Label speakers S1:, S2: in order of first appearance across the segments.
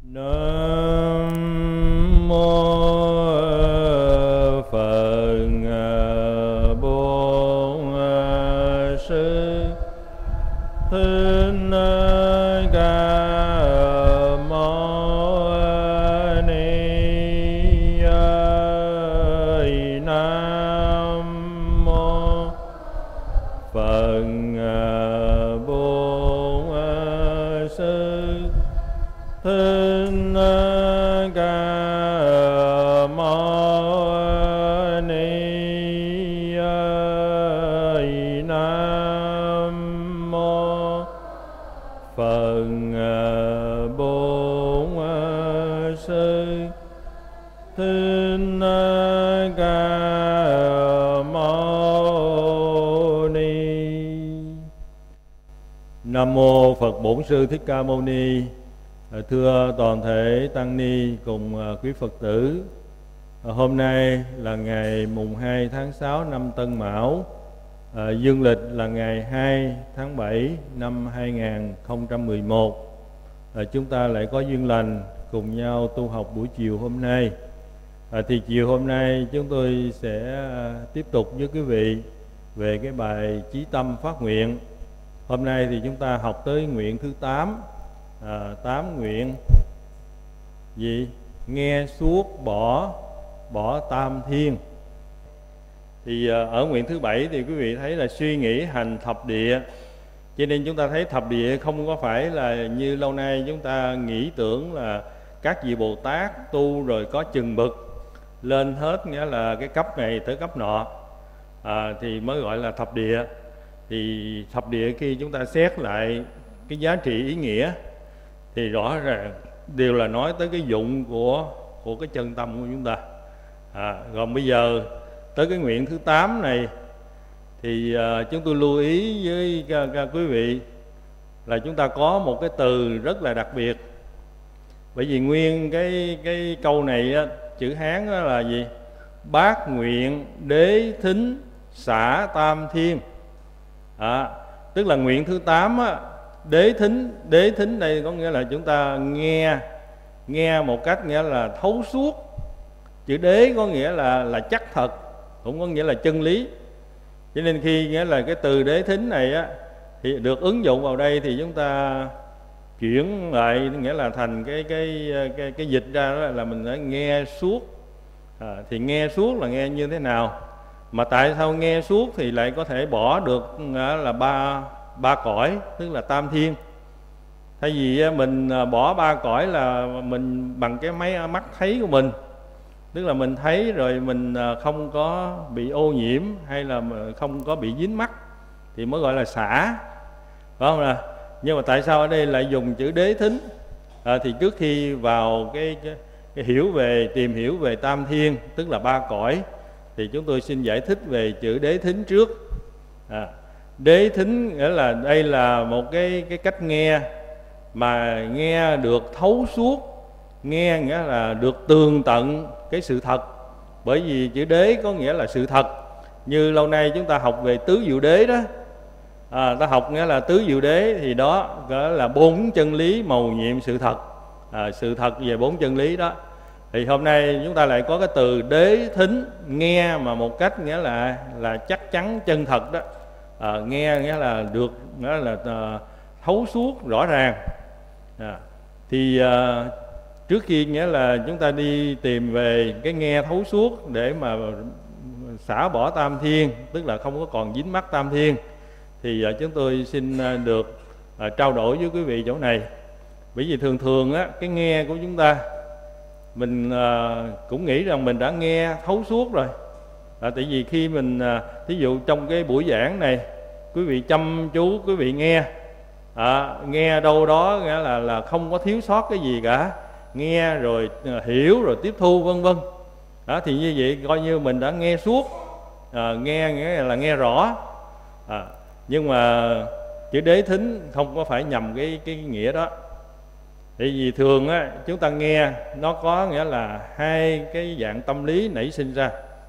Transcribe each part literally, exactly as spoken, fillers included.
S1: Nam mô Phật Bổn Sư Thích Ca Mâu Ni. Nam mô Phật Bổn Sư Thích Ca Mâu Ni. Nam mô Phật Bổn Sư Thích Ca Mâu Ni. Nam mô Phật Bổn Sư Thích Ca Mâu Ni. Thưa toàn thể tăng ni cùng quý Phật tử, hôm nay là ngày mùng hai tháng sáu năm Tân Mão, à, dương lịch là ngày hai tháng bảy năm hai nghìn không trăm mười một. À, chúng ta lại có duyên lành cùng nhau tu học buổi chiều hôm nay. À, thì chiều hôm nay chúng tôi sẽ tiếp tục với quý vị về cái bài Chí Tâm Phát Nguyện. Hôm nay thì chúng ta học tới nguyện thứ tám. À, tám nguyện gì? Nghe suốt bỏ bỏ tam thiên. Thì à, ở nguyện thứ bảy thì quý vị thấy là suy nghĩ hành thập địa. Cho nên chúng ta thấy thập địa không có phải là như lâu nay chúng ta nghĩ tưởng là các vị Bồ Tát tu rồi có chừng mực lên hết, nghĩa là cái cấp này tới cấp nọ, à, thì mới gọi là thập địa. Thì thập địa khi chúng ta xét lại cái giá trị ý nghĩa thì rõ ràng đều là nói tới cái dụng của của cái chân tâm của chúng ta. À, còn bây giờ tới cái nguyện thứ tám này thì uh, chúng tôi lưu ý với uh, uh, quý vị là chúng ta có một cái từ rất là đặc biệt. Bởi vì nguyên cái cái câu này á, chữ Hán đó là gì? Bát nguyện đế thính xả tam thiên. À, tức là nguyện thứ tám á, đế thính. Đế thính đây có nghĩa là chúng ta nghe nghe một cách nghĩa là thấu suốt. Chữ đế có nghĩa là là chắc thật, cũng có nghĩa là chân lý. Cho nên khi nghĩa là cái từ đế thính này á thì được ứng dụng vào đây thì chúng ta chuyển lại nghĩa là thành cái cái cái, cái dịch ra đó là mình đã nghe suốt. À, thì nghe suốt là nghe như thế nào? Mà tại sao nghe suốt thì lại có thể bỏ được là ba ba cõi, tức là tam thiên. Thay vì mình bỏ ba cõi là mình bằng cái máy mắt thấy của mình, tức là mình thấy rồi mình không có bị ô nhiễm hay là không có bị dính mắt thì mới gọi là xả, phải không nào? Nhưng mà tại sao ở đây lại dùng chữ đế thính? À, thì trước khi vào cái, cái, cái hiểu về tìm hiểu về tam thiên, tức là ba cõi, thì chúng tôi xin giải thích về chữ đế thính trước. À, đế thính nghĩa là đây là một cái cái cách nghe mà nghe được thấu suốt, nghe nghĩa là được tường tận cái sự thật. Bởi vì chữ đế có nghĩa là sự thật. Như lâu nay chúng ta học về tứ diệu đế đó, à, ta học nghĩa là tứ diệu đế thì đó gọi là bốn chân lý mầu nhiệm sự thật. À, sự thật về bốn chân lý đó. Thì hôm nay chúng ta lại có cái từ đế thính, nghe mà một cách nghĩa là là chắc chắn chân thật đó. À, nghe nghĩa là được nghĩa là à, thấu suốt rõ ràng. À, thì à, trước khi nghĩa là chúng ta đi tìm về cái nghe thấu suốt để mà xả bỏ tam thiên, tức là không có còn dính mắc tam thiên, thì à, chúng tôi xin à, được à, trao đổi với quý vị chỗ này. Bởi vì thường thường á, cái nghe của chúng ta mình à, cũng nghĩ rằng mình đã nghe thấu suốt rồi. À, tại vì khi mình à, thí dụ trong cái buổi giảng này quý vị chăm chú quý vị nghe, à, nghe đâu đó nghĩa là là không có thiếu sót cái gì cả, nghe rồi à, hiểu rồi tiếp thu vân vân. Đó, thì như vậy coi như mình đã nghe suốt, à, nghe nghĩa là nghe rõ. À, nhưng mà chữ đế thính không có phải nhầm cái cái nghĩa đó. Tại vì thường á, chúng ta nghe nó có nghĩa là hai cái dạng tâm lý nảy sinh ra.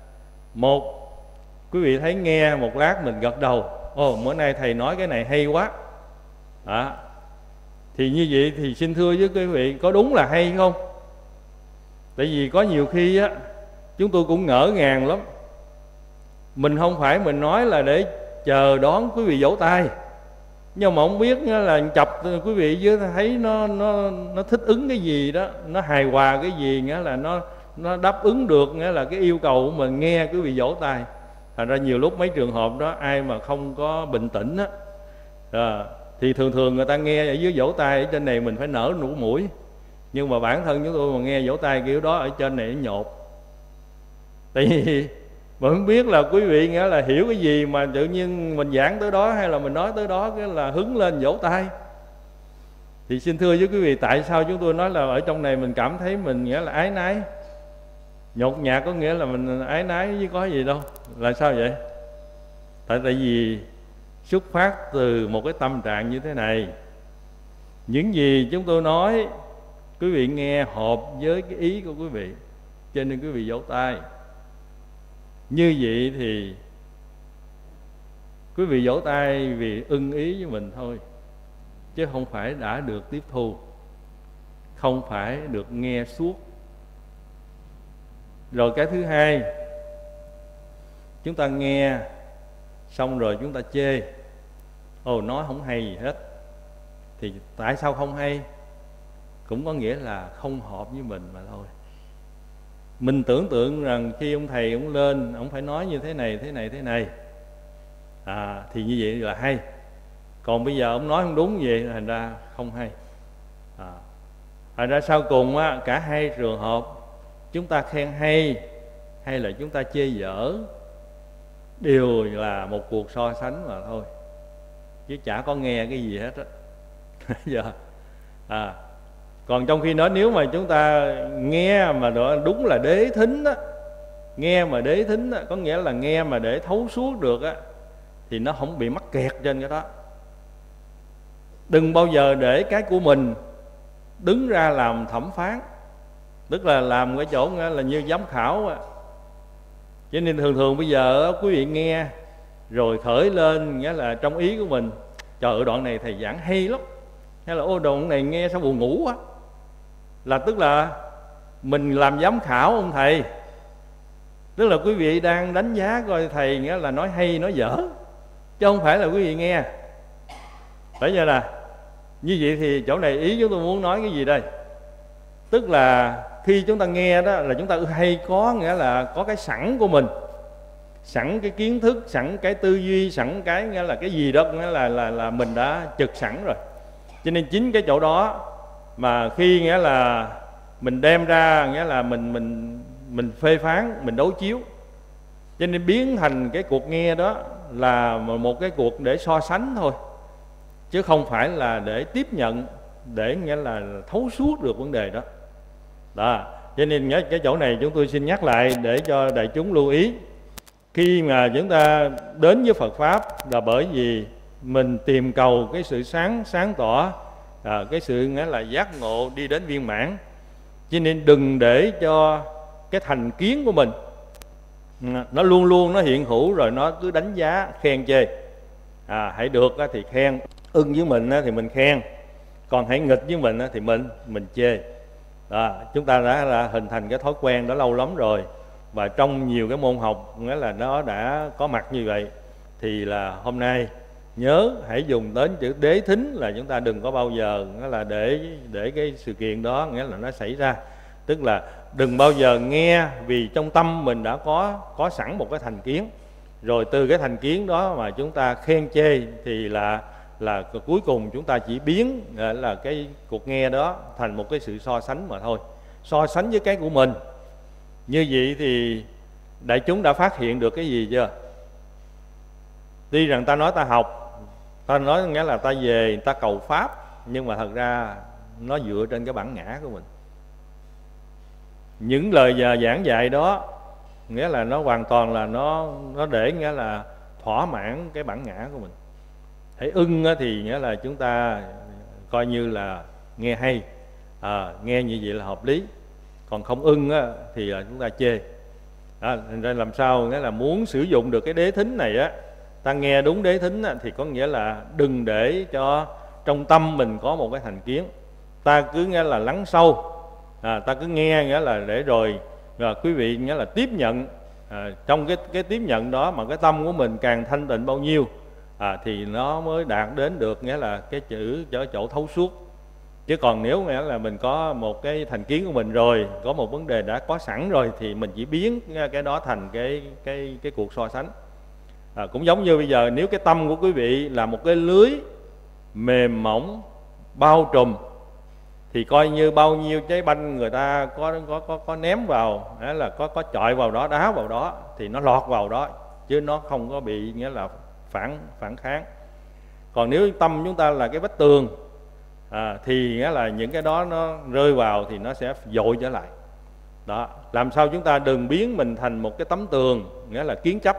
S1: Một, quý vị thấy nghe một lát mình gật đầu, ồ bữa nay thầy nói cái này hay quá. À, Thì như vậy thì xin thưa với quý vị, có đúng là hay không? Tại vì có nhiều khi á, chúng tôi cũng ngỡ ngàng lắm. Mình không phải mình nói là để chờ đón quý vị vỗ tay, nhưng mà không biết là chập quý vị với thấy nó nó nó thích ứng cái gì đó, nó hài hòa cái gì, nghĩa là nó nó đáp ứng được, nghĩa là cái yêu cầu của mình nghe quý vị vỗ tay. Thành ra nhiều lúc mấy trường hợp đó ai mà không có bình tĩnh á, à, thì thường thường người ta nghe ở dưới vỗ tay ở trên này mình phải nở nụ mũi, nhưng mà bản thân chúng tôi mà nghe vỗ tay kiểu đó ở trên này nó nhột. Tại vì mà không biết là quý vị nghĩa là hiểu cái gì mà tự nhiên mình giảng tới đó hay là mình nói tới đó cái là hứng lên vỗ tay. Thì xin thưa với quý vị, tại sao chúng tôi nói là ở trong này mình cảm thấy mình nghĩa là ái nái, nhột nhạt, có nghĩa là mình ái nái với có gì đâu. Là sao vậy? Tại tại vì xuất phát từ một cái tâm trạng như thế này. Những gì chúng tôi nói quý vị nghe hợp với cái ý của quý vị, cho nên quý vị vỗ tay. Như vậy thì quý vị vỗ tay vì ưng ý với mình thôi, chứ không phải đã được tiếp thu, không phải được nghe suốt. Rồi cái thứ hai, chúng ta nghe xong rồi chúng ta chê, ồ nói không hay gì hết. Thì tại sao không hay? Cũng có nghĩa là không hợp với mình mà thôi. Mình tưởng tượng rằng khi ông thầy ông lên, ông phải nói như thế này, thế này, thế này, à, thì như vậy là hay. Còn bây giờ ông nói không đúng vậy, thành ra không hay. à, Thành ra sau cùng á, cả hai trường hợp, chúng ta khen hay hay là chúng ta chê dở, đều là một cuộc so sánh mà thôi, chứ chả có nghe cái gì hết á. Giờ à, còn trong khi đó nếu mà chúng ta nghe mà đó đúng là đế thính á, nghe mà đế thính á, có nghĩa là nghe mà để thấu suốt được á, thì nó không bị mắc kẹt trên cái đó. Đừng bao giờ để cái của mình đứng ra làm thẩm phán, tức là làm cái chỗ là như giám khảo á. Cho nên thường thường bây giờ quý vị nghe rồi khởi lên, nghĩa là trong ý của mình, trời ơi đoạn này thầy giảng hay lắm, hay là ô đoạn này nghe sao buồn ngủ quá, là tức là mình làm giám khảo ông thầy. Tức là quý vị đang đánh giá coi thầy nghĩa là nói hay nói dở, chứ không phải là quý vị nghe. Phải chưa nè? Như vậy thì chỗ này ý chúng tôi muốn nói cái gì đây? Tức là khi chúng ta nghe đó là chúng ta hay có, nghĩa là có cái sẵn của mình, sẵn cái kiến thức, sẵn cái tư duy, sẵn cái nghĩa là cái gì đó, nghĩa là là là mình đã trực sẵn rồi. Cho nên chính cái chỗ đó mà khi nghĩa là mình đem ra, nghĩa là mình mình mình phê phán, mình đối chiếu, cho nên biến thành cái cuộc nghe đó là một cái cuộc để so sánh thôi, chứ không phải là để tiếp nhận, để nghĩa là thấu suốt được vấn đề đó. Đó, cho nên cái chỗ này chúng tôi xin nhắc lại để cho đại chúng lưu ý. Khi mà chúng ta đến với Phật Pháp là bởi vì mình tìm cầu cái sự sáng sáng tỏ, à, cái sự nghĩa là giác ngộ đi đến viên mãn. Cho nên đừng để cho cái thành kiến của mình nó luôn luôn nó hiện hữu, rồi nó cứ đánh giá khen chê. À, hãy được thì khen, ưng với mình thì mình khen, còn hãy nghịch với mình thì mình mình chê. Đó, chúng ta đã là hình thành cái thói quen đó lâu lắm rồi, và trong nhiều cái môn học nghĩa là nó đã có mặt như vậy. Thì là hôm nay nhớ hãy dùng đến chữ đế thính, là chúng ta đừng có bao giờ nghĩa là để để cái sự kiện đó nghĩa là nó xảy ra. Tức là đừng bao giờ nghe vì trong tâm mình đã có có sẵn một cái thành kiến, rồi từ cái thành kiến đó mà chúng ta khen chê, thì là là cuối cùng chúng ta chỉ biến là cái cuộc nghe đó thành một cái sự so sánh mà thôi, so sánh với cái của mình. Như vậy thì đại chúng đã phát hiện được cái gì chưa? Tuy rằng ta nói ta học, ta nói nghĩa là ta về ta cầu pháp, nhưng mà thật ra nó dựa trên cái bản ngã của mình. Những lời giảng dạy đó nghĩa là nó hoàn toàn là nó nó để nghĩa là thỏa mãn cái bản ngã của mình. Hãy ưng thì nghĩa là chúng ta coi như là nghe hay, à, nghe như vậy là hợp lý. Còn không ưng thì là chúng ta chê. À, thành ra làm sao nghĩa là muốn sử dụng được cái đế thính này á, ta nghe đúng đế thính á, thì có nghĩa là đừng để cho trong tâm mình có một cái thành kiến, ta cứ nghĩa là lắng sâu, à, ta cứ nghe nghĩa là để rồi, rồi quý vị nghĩa là tiếp nhận, à, trong cái cái tiếp nhận đó mà cái tâm của mình càng thanh tịnh bao nhiêu, à, thì nó mới đạt đến được nghĩa là cái chữ ở chỗ thấu suốt. Chứ còn nếu nghĩa là mình có một cái thành kiến của mình rồi, có một vấn đề đã có sẵn rồi, thì mình chỉ biến cái đó thành cái cái cái cuộc so sánh. À, cũng giống như bây giờ nếu cái tâm của quý vị là một cái lưới mềm mỏng bao trùm, thì coi như bao nhiêu trái banh người ta có có có, có ném vào, là có có chọi vào đó, đá vào đó, thì nó lọt vào đó, chứ nó không có bị nghĩa là phản phản kháng. Còn nếu tâm chúng ta là cái vách tường, à, thì nghĩa là những cái đó nó rơi vào thì nó sẽ dội trở lại. Đó, làm sao chúng ta đừng biến mình thành một cái tấm tường, nghĩa là kiến chấp.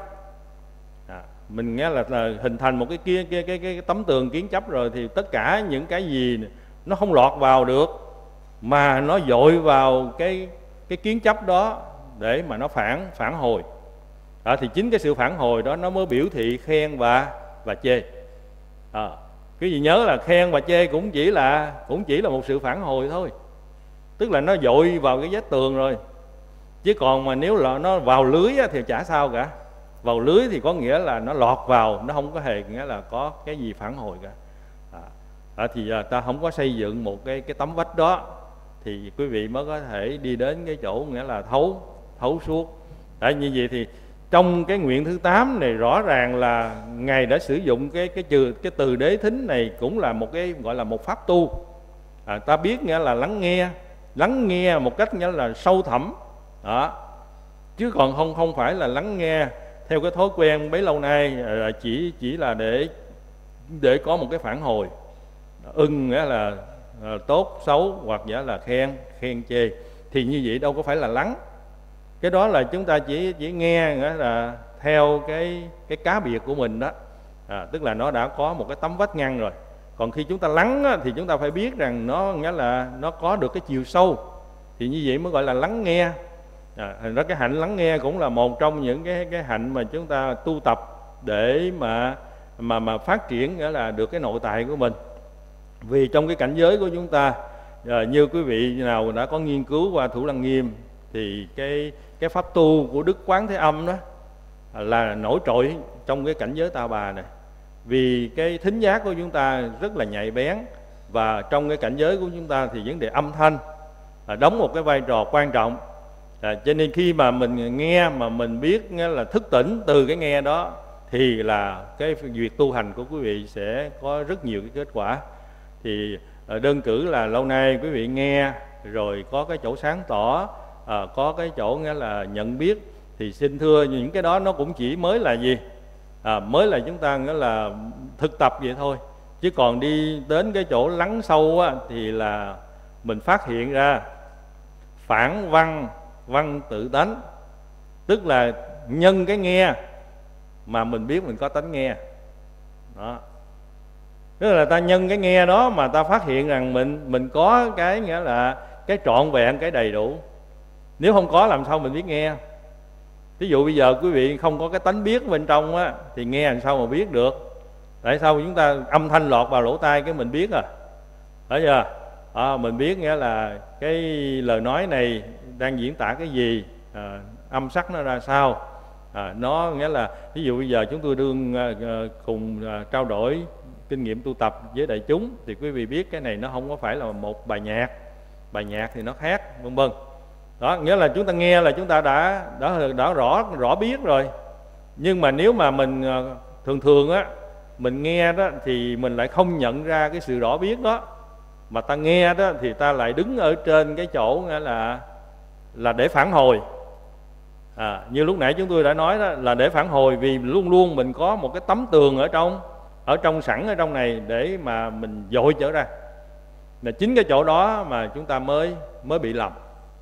S1: À, mình nghĩa là, là hình thành một cái kia cái, cái, cái, cái tấm tường kiến chấp rồi, thì tất cả những cái gì nó không lọt vào được, mà nó dội vào cái cái kiến chấp đó để mà nó phản phản hồi. Đó, thì chính cái sự phản hồi đó nó mới biểu thị khen và và chê. À, cái gì nhớ là khen và chê cũng chỉ là cũng chỉ là một sự phản hồi thôi, tức là nó dội vào cái vách tường rồi. Chứ còn mà nếu là nó vào lưới á, thì chả sao cả. Vào lưới thì có nghĩa là nó lọt vào, nó không có hề nghĩa là có cái gì phản hồi cả. À, à, thì à, ta không có xây dựng một cái cái tấm vách đó, thì quý vị mới có thể đi đến cái chỗ nghĩa là thấu thấu suốt. Tại như vậy thì trong cái nguyện thứ tám này rõ ràng là Ngài đã sử dụng cái cái từ cái từ đế thính này cũng là một cái gọi là một pháp tu. À, ta biết nghĩa là lắng nghe, lắng nghe một cách nghĩa là sâu thẳm đó, chứ còn không không phải là lắng nghe theo cái thói quen bấy lâu nay, là chỉ chỉ là để để có một cái phản hồi ưng, nghĩa là à, tốt xấu, hoặc giả là khen khen chê, thì như vậy đâu có phải là lắng. Cái đó là chúng ta chỉ chỉ nghe nghĩa là theo cái cái cá biệt của mình đó, à, tức là nó đã có một cái tấm vách ngăn rồi. Còn khi chúng ta lắng á, thì chúng ta phải biết rằng nó nghĩa là nó có được cái chiều sâu, thì như vậy mới gọi là lắng nghe. À, thành ra cái hạnh lắng nghe cũng là một trong những cái cái hạnh mà chúng ta tu tập để mà mà mà phát triển nghĩa là được cái nội tại của mình. Vì trong cái cảnh giới của chúng ta, à, như quý vị nào đã có nghiên cứu qua Thủ Lăng Nghiêm, thì cái cái pháp tu của Đức Quán Thế Âm đó là nổi trội trong cái cảnh giới Ta Bà này. Vì cái thính giác của chúng ta rất là nhạy bén, và trong cái cảnh giới của chúng ta thì vấn đề âm thanh à, đóng một cái vai trò quan trọng. À, cho nên khi mà mình nghe mà mình biết nghe là thức tỉnh từ cái nghe đó, thì là cái việc tu hành của quý vị sẽ có rất nhiều cái kết quả. Thì à, đơn cử là lâu nay quý vị nghe rồi có cái chỗ sáng tỏ, à, có cái chỗ nghĩa là nhận biết, thì xin thưa những cái đó nó cũng chỉ mới là gì, à, mới là chúng ta nghĩa là thực tập vậy thôi. Chứ còn đi đến cái chỗ lắng sâu á, thì là mình phát hiện ra phản văn văn tự tánh, tức là nhân cái nghe mà mình biết mình có tánh nghe đó. Tức là ta nhân cái nghe đó mà ta phát hiện rằng mình mình có cái nghĩa là cái trọn vẹn, cái đầy đủ. Nếu không có làm sao mình biết nghe. Ví dụ bây giờ quý vị không có cái tánh biết bên trong á, thì nghe làm sao mà biết được. Tại sao chúng ta âm thanh lọt vào lỗ tai cái mình biết à, thấy chưa? À, mình biết nghĩa là cái lời nói này đang diễn tả cái gì, à, âm sắc nó ra sao, à, nó nghĩa là ví dụ bây giờ chúng tôi đương à, cùng à, trao đổi kinh nghiệm tu tập với đại chúng, thì quý vị biết cái này nó không có phải là một bài nhạc, bài nhạc thì nó khác, vân vân. Đó, nghĩa là chúng ta nghe là chúng ta đã đã đã rõ rõ biết rồi. Nhưng mà nếu mà mình thường thường á, mình nghe đó thì mình lại không nhận ra cái sự rõ biết đó, mà ta nghe đó thì ta lại đứng ở trên cái chỗ nghĩa là là để phản hồi. À, như lúc nãy chúng tôi đã nói đó, là để phản hồi, vì luôn luôn mình có một cái tấm tường ở trong ở trong sẵn ở trong này để mà mình dội trở ra. Là chính cái chỗ đó mà chúng ta mới mới bị lầm.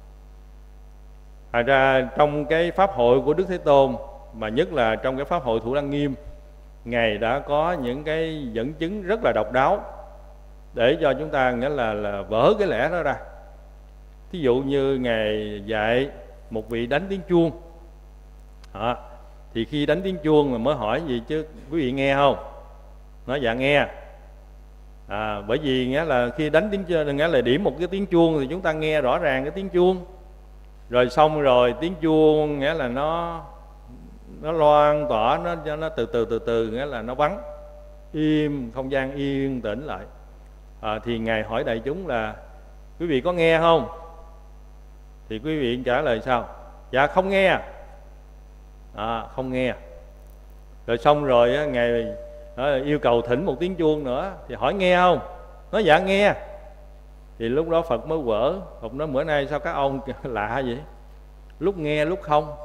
S1: Thật ra trong cái pháp hội của Đức Thế Tôn, mà nhất là trong cái pháp hội Thủ Lăng Nghiêm, Ngài đã có những cái dẫn chứng rất là độc đáo để cho chúng ta nghĩa là, là vỡ cái lẽ đó ra. Thí dụ như Ngài dạy một vị đánh tiếng chuông à, thì khi đánh tiếng chuông mà mới hỏi gì chứ quý vị nghe không? Nói dạ nghe. À, bởi vì nghĩa là khi đánh tiếng chuông, nghĩa là điểm một cái tiếng chuông thì chúng ta nghe rõ ràng cái tiếng chuông. Rồi xong rồi tiếng chuông nghĩa là nó nó loan tỏa, nó nó từ từ từ từ nghĩa là nó vắng, im, không gian yên tĩnh lại. À, thì Ngài hỏi đại chúng là quý vị có nghe không? Thì quý vị trả lời sao? Dạ không nghe. À, không nghe. Rồi xong rồi á, Ngài đó, yêu cầu thỉnh một tiếng chuông nữa. Thì hỏi nghe không? Nói dạ nghe. Thì lúc đó Phật mới quở. Phật nói bữa nay sao các ông lạ vậy? Lúc nghe lúc không,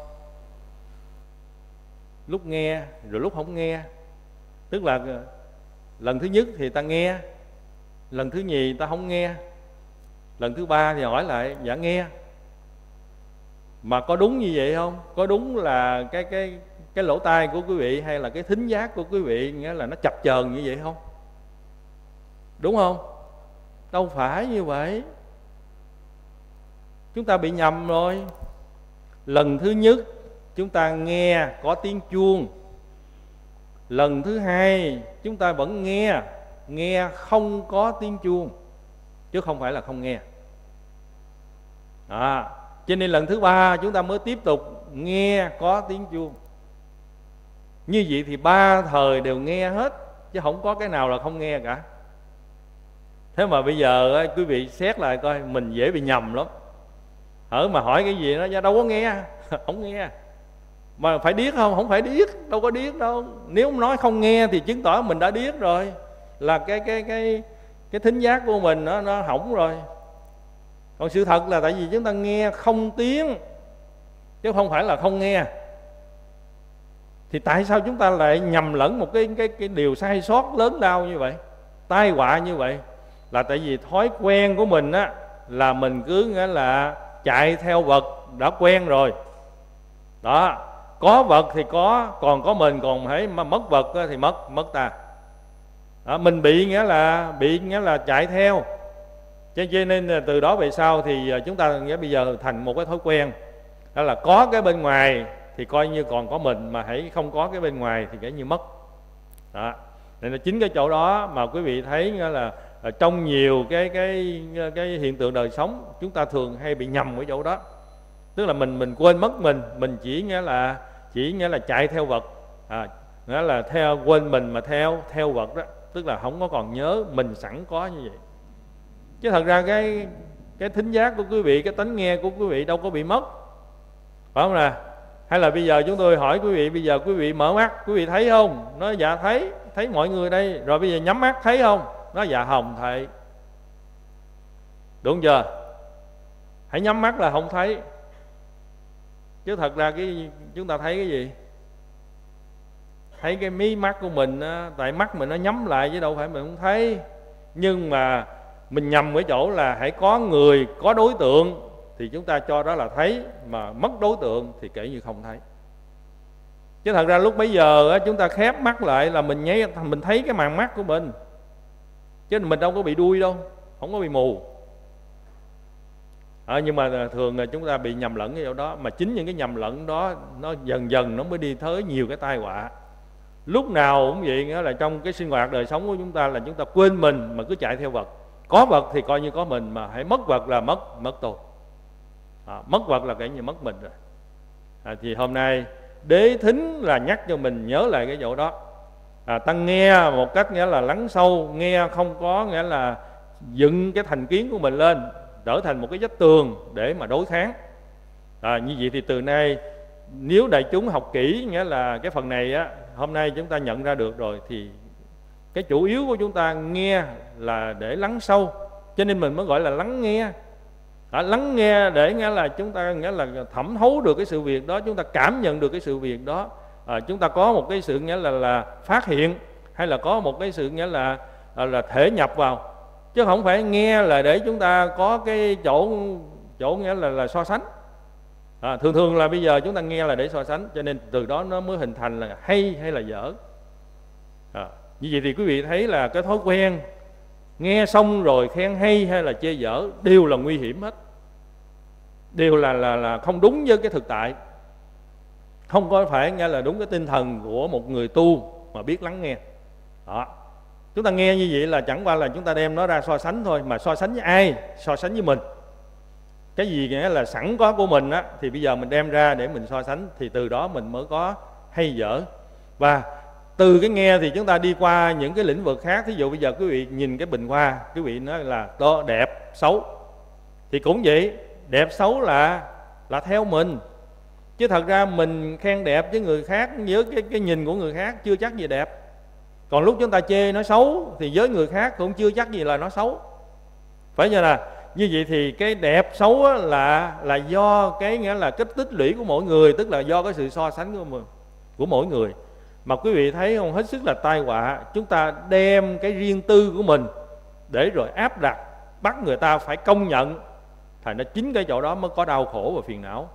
S1: lúc nghe rồi lúc không nghe. Tức là lần thứ nhất thì ta nghe, lần thứ nhì ta không nghe, lần thứ ba thì hỏi lại dạ nghe. Mà có đúng như vậy không? Có đúng là cái cái cái lỗ tai của quý vị hay là cái thính giác của quý vị nghĩa là nó chập chờn như vậy không? Đúng không? Đâu phải như vậy. Chúng ta bị nhầm rồi. Lần thứ nhất chúng ta nghe có tiếng chuông, lần thứ hai chúng ta vẫn nghe, nghe không có tiếng chuông, chứ không phải là không nghe. À, cho nên lần thứ ba chúng ta mới tiếp tục nghe có tiếng chuông. Như vậy thì ba thời đều nghe hết, chứ không có cái nào là không nghe cả. Thế mà bây giờ quý vị xét lại coi, mình dễ bị nhầm lắm. Hở mà hỏi cái gì nó đâu có nghe, không nghe. Mà phải điếc không? Không phải điếc, đâu có điếc đâu. Nếu nói không nghe thì chứng tỏ mình đã điếc rồi, là cái cái cái cái thính giác của mình nó nó hỏng rồi. Còn sự thật là tại vì chúng ta nghe không tiếng, chứ không phải là không nghe. Thì tại sao chúng ta lại nhầm lẫn một cái cái cái điều sai sót lớn lao như vậy, tai họa như vậy? Là tại vì thói quen của mình á, là mình cứ nghĩa là chạy theo vật đã quen rồi. Đó, có vật thì có, còn có mình, còn hãy mà mất vật thì mất mất ta. Đó, mình bị nghĩa là bị nghĩa là chạy theo. Cho nên từ đó về sau thì chúng ta nghĩa bây giờ thành một cái thói quen, đó là có cái bên ngoài thì coi như còn có mình, mà hãy không có cái bên ngoài thì kể như mất. Đó, nên là chính cái chỗ đó mà quý vị thấy nghĩa là trong nhiều cái cái cái hiện tượng đời sống chúng ta thường hay bị nhầm ở chỗ đó. Tức là mình mình quên mất mình, mình chỉ nghĩa là chỉ nghĩa là chạy theo vật, à, nghĩa là theo quên mình mà theo theo vật đó, tức là không có còn nhớ mình sẵn có như vậy. Chứ thật ra cái cái thính giác của quý vị, cái tánh nghe của quý vị đâu có bị mất, phải không nè? Hay là bây giờ chúng tôi hỏi quý vị, bây giờ quý vị mở mắt, quý vị thấy không? Nói dạ thấy, thấy mọi người đây. Rồi bây giờ nhắm mắt thấy không? Nói dạ không thấy. Đúng chưa? Hãy nhắm mắt là không thấy. Chứ thật ra cái chúng ta thấy cái gì? Thấy cái mí mắt của mình á, tại mắt mình nó nhắm lại chứ đâu phải mình không thấy. Nhưng mà mình nhầm ở chỗ là hãy có người, có đối tượng thì chúng ta cho đó là thấy, mà mất đối tượng thì kể như không thấy. Chứ thật ra lúc bấy giờ á, chúng ta khép mắt lại là mình nháy, mình thấy cái màn mắt của mình, chứ mình đâu có bị đuôi đâu, không có bị mù. À, nhưng mà thường là chúng ta bị nhầm lẫn cái chỗ đó. Mà chính những cái nhầm lẫn đó nó dần dần nó mới đi tới nhiều cái tai họa. Lúc nào cũng vậy, nghĩa là trong cái sinh hoạt đời sống của chúng ta là chúng ta quên mình mà cứ chạy theo vật. Có vật thì coi như có mình, mà hãy mất vật là mất mất tôi. À, mất vật là kể như mất mình rồi. À, thì hôm nay đế thính là nhắc cho mình nhớ lại cái chỗ đó. À, ta nghe một cách nghĩa là lắng sâu, nghe không có nghĩa là dựng cái thành kiến của mình lên trở thành một cái vách tường để mà đối kháng. À, như vậy thì từ nay nếu đại chúng học kỹ, nghĩa là cái phần này á, hôm nay chúng ta nhận ra được rồi, thì cái chủ yếu của chúng ta nghe là để lắng sâu, cho nên mình mới gọi là lắng nghe. À, lắng nghe để nghĩa là chúng ta nghĩa là thẩm thấu được cái sự việc đó, chúng ta cảm nhận được cái sự việc đó. À, chúng ta có một cái sự nghĩa là là phát hiện, hay là có một cái sự nghĩa là là thể nhập vào, chứ không phải nghe là để chúng ta có cái chỗ chỗ nghĩa là là so sánh. À, thường thường là bây giờ chúng ta nghe là để so sánh, cho nên từ đó nó mới hình thành là hay hay là dở. À, như vậy thì quý vị thấy là cái thói quen nghe xong rồi khen hay hay là chê dở đều là nguy hiểm hết, đều là là là không đúng với cái thực tại, không có phải nghe là đúng cái tinh thần của một người tu mà biết lắng nghe. Đó. Chúng ta nghe như vậy là chẳng qua là chúng ta đem nó ra so sánh thôi. Mà so sánh với ai? So sánh với mình. Cái gì nghĩa là sẵn có của mình á, thì bây giờ mình đem ra để mình so sánh, thì từ đó mình mới có hay dở. Và từ cái nghe thì chúng ta đi qua những cái lĩnh vực khác. Thí dụ bây giờ quý vị nhìn cái bình hoa, quý vị nói là to, đẹp, xấu, thì cũng vậy. Đẹp xấu là là theo mình. Chứ thật ra mình khen đẹp với người khác, với cái, cái nhìn của người khác chưa chắc gì đẹp. Còn lúc chúng ta chê nó xấu thì với người khác cũng chưa chắc gì là nó xấu. Phải như là như vậy thì cái đẹp xấu là là do cái nghĩa là cái tích lũy của mỗi người, tức là do cái sự so sánh của mình, của mỗi người. Mà quý vị thấy không, hết sức là tai họa. Chúng ta đem cái riêng tư của mình để rồi áp đặt, bắt người ta phải công nhận. Thành ra chính cái chỗ đó mới có đau khổ và phiền não.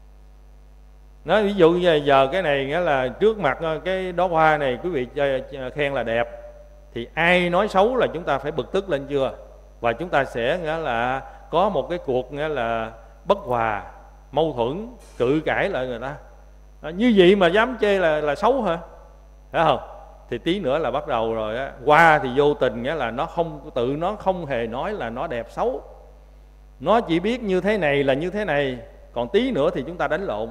S1: Nói ví dụ như giờ cái này nghĩa là trước mặt cái đóa hoa này quý vị khen là đẹp, thì ai nói xấu là chúng ta phải bực tức lên chưa? Và chúng ta sẽ nghĩa là có một cái cuộc nghĩa là bất hòa, mâu thuẫn, cự cãi lại người ta. À, như vậy mà dám chê là là xấu hả? Phải không? Thì tí nữa là bắt đầu rồi á. Hoa thì vô tình nghĩa là nó không, tự nó không hề nói là nó đẹp xấu. Nó chỉ biết như thế này là như thế này, còn tí nữa thì chúng ta đánh lộn.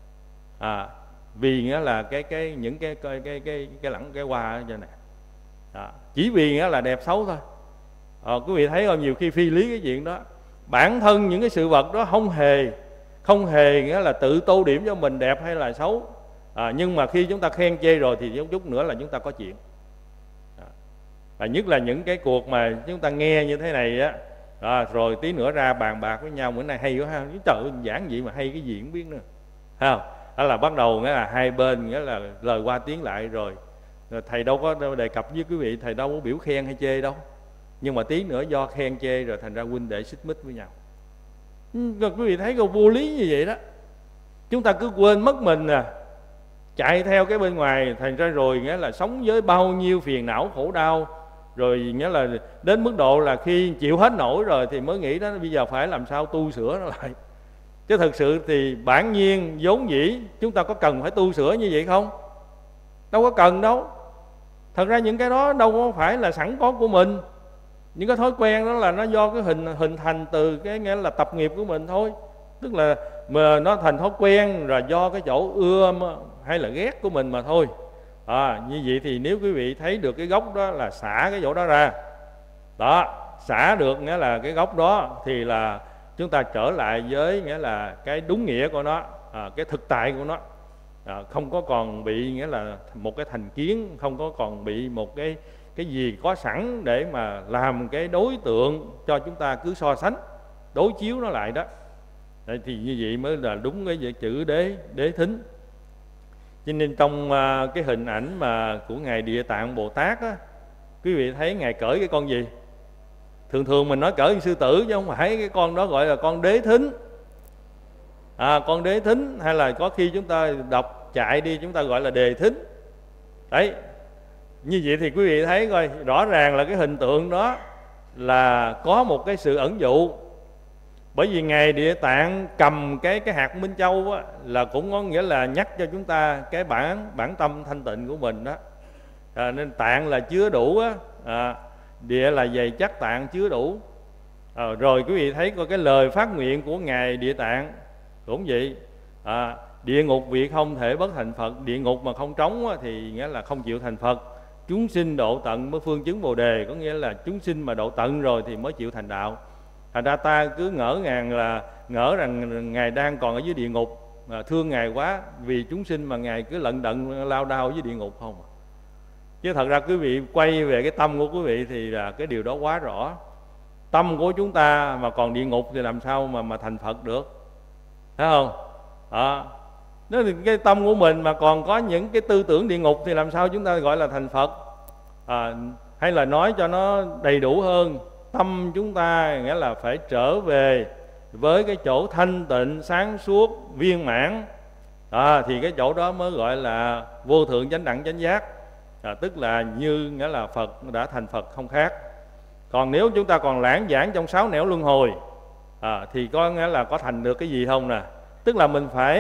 S1: À, vì nghĩa là cái cái những cái cái cái cái cái lẳng cái hoa ở trên này. À, chỉ vì nghĩa là đẹp xấu thôi. À, quý vị thấy không, nhiều khi phi lý cái chuyện đó. Bản thân những cái sự vật đó không hề không hề nghĩa là tự tô điểm cho mình đẹp hay là xấu. À, nhưng mà khi chúng ta khen chê rồi thì chút chút nữa là chúng ta có chuyện. À, và nhất là những cái cuộc mà chúng ta nghe như thế này á, à, rồi tí nữa ra bàn bạc với nhau, bữa nay hay quá ha, trời ơi giảng gì mà hay cái gì cũng biết nữa, thấy không? Đó là bắt đầu nghĩa là hai bên nghĩa là lời qua tiếng lại rồi. Rồi thầy đâu có đâu đề cập với quý vị, thầy đâu có biểu khen hay chê đâu. Nhưng mà tí nữa do khen chê rồi thành ra huynh đệ xích mích với nhau. Rồi quý vị thấy câu vô lý như vậy đó. Chúng ta cứ quên mất mình à, chạy theo cái bên ngoài, thành ra rồi nghĩa là sống với bao nhiêu phiền não khổ đau. Rồi nghĩa là đến mức độ là khi chịu hết nổi rồi thì mới nghĩ đó bây giờ phải làm sao tu sửa nó lại. Chứ thực sự thì bản nhiên vốn dĩ chúng ta có cần phải tu sửa như vậy không? Đâu có cần đâu. Thật ra những cái đó đâu có phải là sẵn có của mình. Những cái thói quen đó là nó do cái hình hình thành từ cái nghĩa là tập nghiệp của mình thôi. Tức là mà nó thành thói quen rồi do cái chỗ ưa hay là ghét của mình mà thôi. À, như vậy thì nếu quý vị thấy được cái gốc đó là xả cái chỗ đó ra. Đó, xả được nghĩa là cái gốc đó thì là chúng ta trở lại với nghĩa là cái đúng nghĩa của nó, à, cái thực tại của nó, à, không có còn bị nghĩa là một cái thành kiến, không có còn bị một cái cái gì có sẵn để mà làm cái đối tượng cho chúng ta cứ so sánh, đối chiếu nó lại đó. Đấy, thì như vậy mới là đúng cái chữ đế đế thính. Cho nên trong uh, cái hình ảnh mà của ngài Địa Tạng Bồ Tát á, quý vị thấy ngài cởi cái con gì? Thường thường mình nói cởi con sư tử chứ không phải cái con đó gọi là con đế thính. À, con đế thính, hay là có khi chúng ta đọc chạy đi chúng ta gọi là đề thính. Đấy, như vậy thì quý vị thấy coi rõ ràng là cái hình tượng đó là có một cái sự ẩn dụ. Bởi vì ngài Địa Tạng cầm cái cái hạt Minh Châu á, là cũng có nghĩa là nhắc cho chúng ta cái bản bản tâm thanh tịnh của mình đó. À, nên tạng là chứa đủ á, à, địa là dày chắc tạng chứa đủ. À, rồi quý vị thấy coi cái lời phát nguyện của ngài Địa Tạng cũng vậy. À, địa ngục việc không thể bất thành Phật. Địa ngục mà không trống á, thì nghĩa là không chịu thành Phật. Chúng sinh độ tận mới phương chứng Bồ Đề, có nghĩa là chúng sinh mà độ tận rồi thì mới chịu thành đạo. Thành ra ta cứ ngỡ ngàng là ngỡ rằng ngài đang còn ở dưới địa ngục, à, thương ngài quá vì chúng sinh mà ngài cứ lận đận lao đao với địa ngục không. Chứ thật ra quý vị quay về cái tâm của quý vị thì là cái điều đó quá rõ. Tâm của chúng ta mà còn địa ngục thì làm sao mà mà thành Phật được, thấy không? À, nếu thì cái tâm của mình mà còn có những cái tư tưởng địa ngục thì làm sao chúng ta gọi là thành Phật? À, hay là nói cho nó đầy đủ hơn, tâm chúng ta nghĩa là phải trở về với cái chỗ thanh tịnh, sáng suốt, viên mãn, à, thì cái chỗ đó mới gọi là vô thượng chánh đẳng chánh giác, à, tức là như nghĩa là Phật đã thành Phật không khác. Còn nếu chúng ta còn lãng giảng trong sáu nẻo luân hồi, à, thì có nghĩa là có thành được cái gì không nè? Tức là mình phải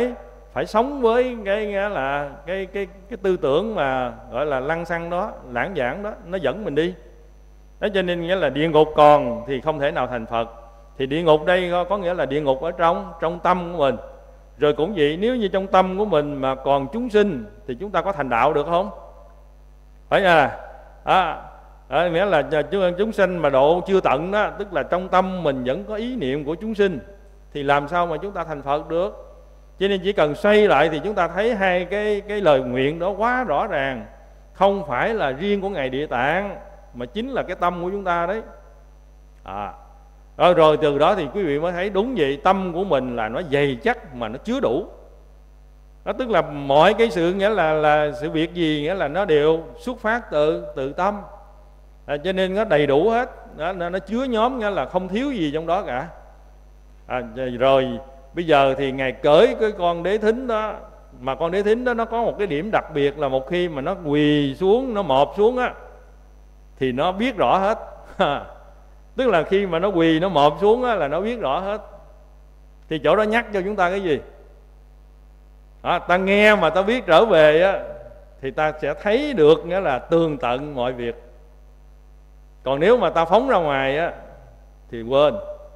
S1: phải sống với cái nghĩa là cái cái cái tư tưởng mà gọi là lăng xăng đó, lãng giảng đó, nó dẫn mình đi. Đó cho nên nghĩa là địa ngục còn thì không thể nào thành Phật. Thì địa ngục đây có nghĩa là địa ngục ở trong trong tâm của mình. Rồi cũng vậy, nếu như trong tâm của mình mà còn chúng sinh thì chúng ta có thành đạo được không? Phải nha. À, à, nghĩa là chúng sinh mà độ chưa tận đó, tức là trong tâm mình vẫn có ý niệm của chúng sinh, thì làm sao mà chúng ta thành Phật được? Cho nên chỉ cần xoay lại thì chúng ta thấy hai cái cái lời nguyện đó quá rõ ràng. Không phải là riêng của Ngài Địa Tạng, mà chính là cái tâm của chúng ta đấy. À, rồi, rồi từ đó thì quý vị mới thấy đúng vậy, tâm của mình là nó dày chắc mà nó chứa đủ. Đó tức là mọi cái sự nghĩa là là sự việc gì nghĩa là nó đều xuất phát từ từ tâm. À, cho nên nó đầy đủ hết, nó, nó, nó chứa nhóm nghĩa là không thiếu gì trong đó cả. À, rồi bây giờ thì Ngài cởi cái con đế thính đó, mà con đế thính đó nó có một cái điểm đặc biệt là một khi mà nó quỳ xuống, nó mọp xuống á, thì nó biết rõ hết. Tức là khi mà nó quỳ, nó mọp xuống á, là nó biết rõ hết. Thì chỗ đó nhắc cho chúng ta cái gì? À, ta nghe mà ta biết trở về á, thì ta sẽ thấy được nghĩa là tường tận mọi việc. Còn nếu mà ta phóng ra ngoài á, thì quên.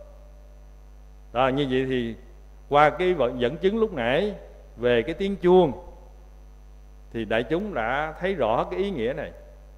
S1: Đó, như vậy thì qua cái dẫn chứng lúc nãy về cái tiếng chuông, thì đại chúng đã thấy rõ cái ý nghĩa này.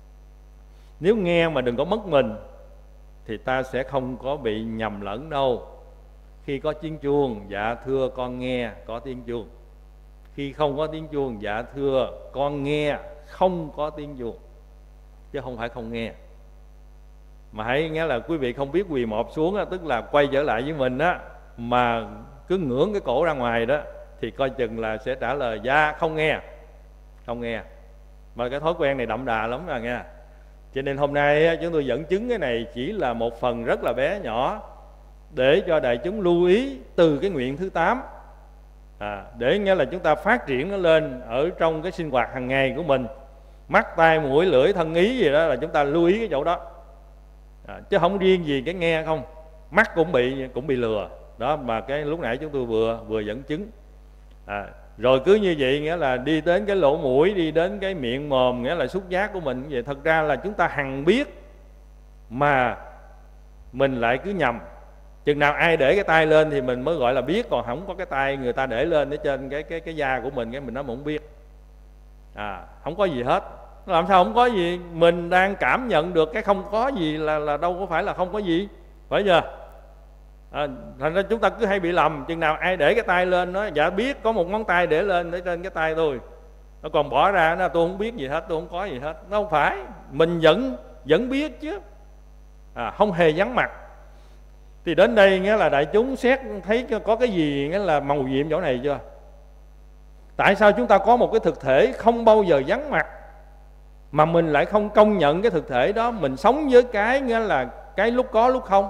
S1: Nếu nghe mà đừng có mất mình, thì ta sẽ không có bị nhầm lẫn đâu. Khi có tiếng chuông, dạ thưa con nghe có tiếng chuông. Khi không có tiếng chuông, dạ thưa con nghe không có tiếng chuông, chứ không phải không nghe. Mà hãy nghe là quý vị không biết quỳ mọp xuống á, tức là quay trở lại với mình á, mà cứ ngưỡng cái cổ ra ngoài đó, thì coi chừng là sẽ trả lời dạ không nghe, không nghe. Mà cái thói quen này đậm đà lắm rồi nghe. Cho nên hôm nay chúng tôi dẫn chứng cái này chỉ là một phần rất là bé nhỏ, để cho đại chúng lưu ý từ cái nguyện thứ tám, à, để nghĩa là chúng ta phát triển nó lên ở trong cái sinh hoạt hàng ngày của mình. Mắt, tai, mũi, lưỡi, thân, ý gì đó là chúng ta lưu ý cái chỗ đó, à, chứ không riêng gì cái nghe không. Mắt cũng bị cũng bị lừa đó, mà cái lúc nãy chúng tôi vừa vừa dẫn chứng. À, rồi cứ như vậy nghĩa là đi đến cái lỗ mũi, đi đến cái miệng mồm, nghĩa là xúc giác của mình vậy. Thật ra là chúng ta hằng biết mà mình lại cứ nhầm. Chừng nào ai để cái tay lên thì mình mới gọi là biết, còn không có cái tay người ta để lên ở trên cái cái cái da của mình, cái mình nói mình không biết. À, không có gì hết. Làm sao không có gì? Mình đang cảm nhận được cái không có gì là là đâu có phải là không có gì, phải chưa? À, thành ra chúng ta cứ hay bị lầm. Chừng nào ai để cái tay lên nói dạ biết, có một ngón tay để lên để trên cái tay tôi, nó còn bỏ ra nó tôi không biết gì hết, tôi không có gì hết. Nó không phải, mình vẫn vẫn biết chứ, à, không hề vắng mặt. Thì đến đây nghĩa là đại chúng xét thấy có cái gì nghĩa là màu nhiệm chỗ này chưa? Tại sao chúng ta có một cái thực thể không bao giờ vắng mặt, mà mình lại không công nhận cái thực thể đó? Mình sống với cái nghĩa là cái lúc có lúc không.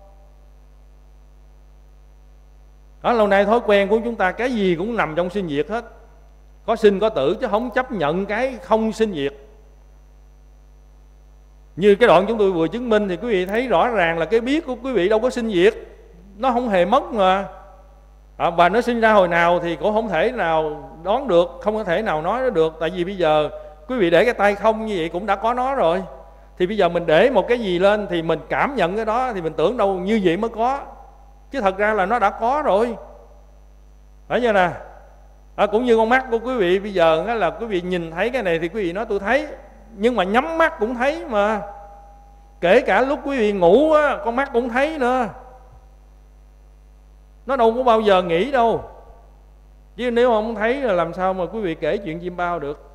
S1: Đó, lâu nay thói quen của chúng ta cái gì cũng nằm trong sinh diệt hết, có sinh có tử, chứ không chấp nhận cái không sinh diệt. Như cái đoạn chúng tôi vừa chứng minh thì quý vị thấy rõ ràng là cái biết của quý vị đâu có sinh diệt, nó không hề mất mà. À, và nó sinh ra hồi nào thì cũng không thể nào đoán được, không có thể nào nói nó được. Tại vì bây giờ quý vị để cái tay không như vậy cũng đã có nó rồi. Thì bây giờ mình để một cái gì lên thì mình cảm nhận cái đó, thì mình tưởng đâu như vậy mới có, chứ thật ra là nó đã có rồi. Phải chưa nè? À, cũng như con mắt của quý vị bây giờ là quý vị nhìn thấy cái này thì quý vị nói tôi thấy, nhưng mà nhắm mắt cũng thấy mà. Kể cả lúc quý vị ngủ á, con mắt cũng thấy nữa. Nó đâu có bao giờ nghĩ đâu. Chứ nếu không thấy là làm sao mà quý vị kể chuyện chim bao được.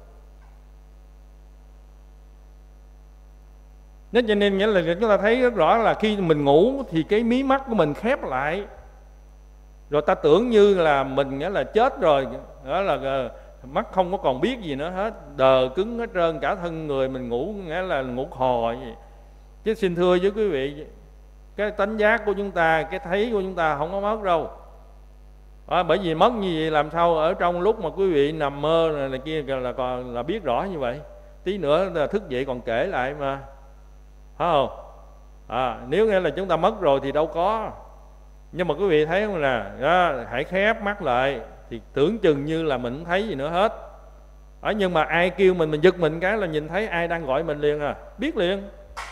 S1: Nên cho nên nghĩa là chúng ta thấy rất rõ là khi mình ngủ thì cái mí mắt của mình khép lại, rồi ta tưởng như là mình nghĩa là chết rồi, đó là mắt không có còn biết gì nữa hết, đờ cứng hết trơn cả thân người mình, ngủ nghĩa là ngủ khò vậy. Chứ xin thưa với quý vị, cái tánh giác của chúng ta, cái thấy của chúng ta không có mất đâu. À, bởi vì mất như vậy làm sao ở trong lúc mà quý vị nằm mơ này, này kia là còn là biết rõ như vậy. Tí nữa là thức dậy còn kể lại mà, phải không? À, nếu nghe là chúng ta mất rồi thì đâu có. Nhưng mà quý vị thấy không là đó, hãy khép mắt lại thì tưởng chừng như là mình không thấy gì nữa hết. Đó, nhưng mà ai kêu mình, mình giật mình cái là nhìn thấy ai đang gọi mình liền à, biết liền.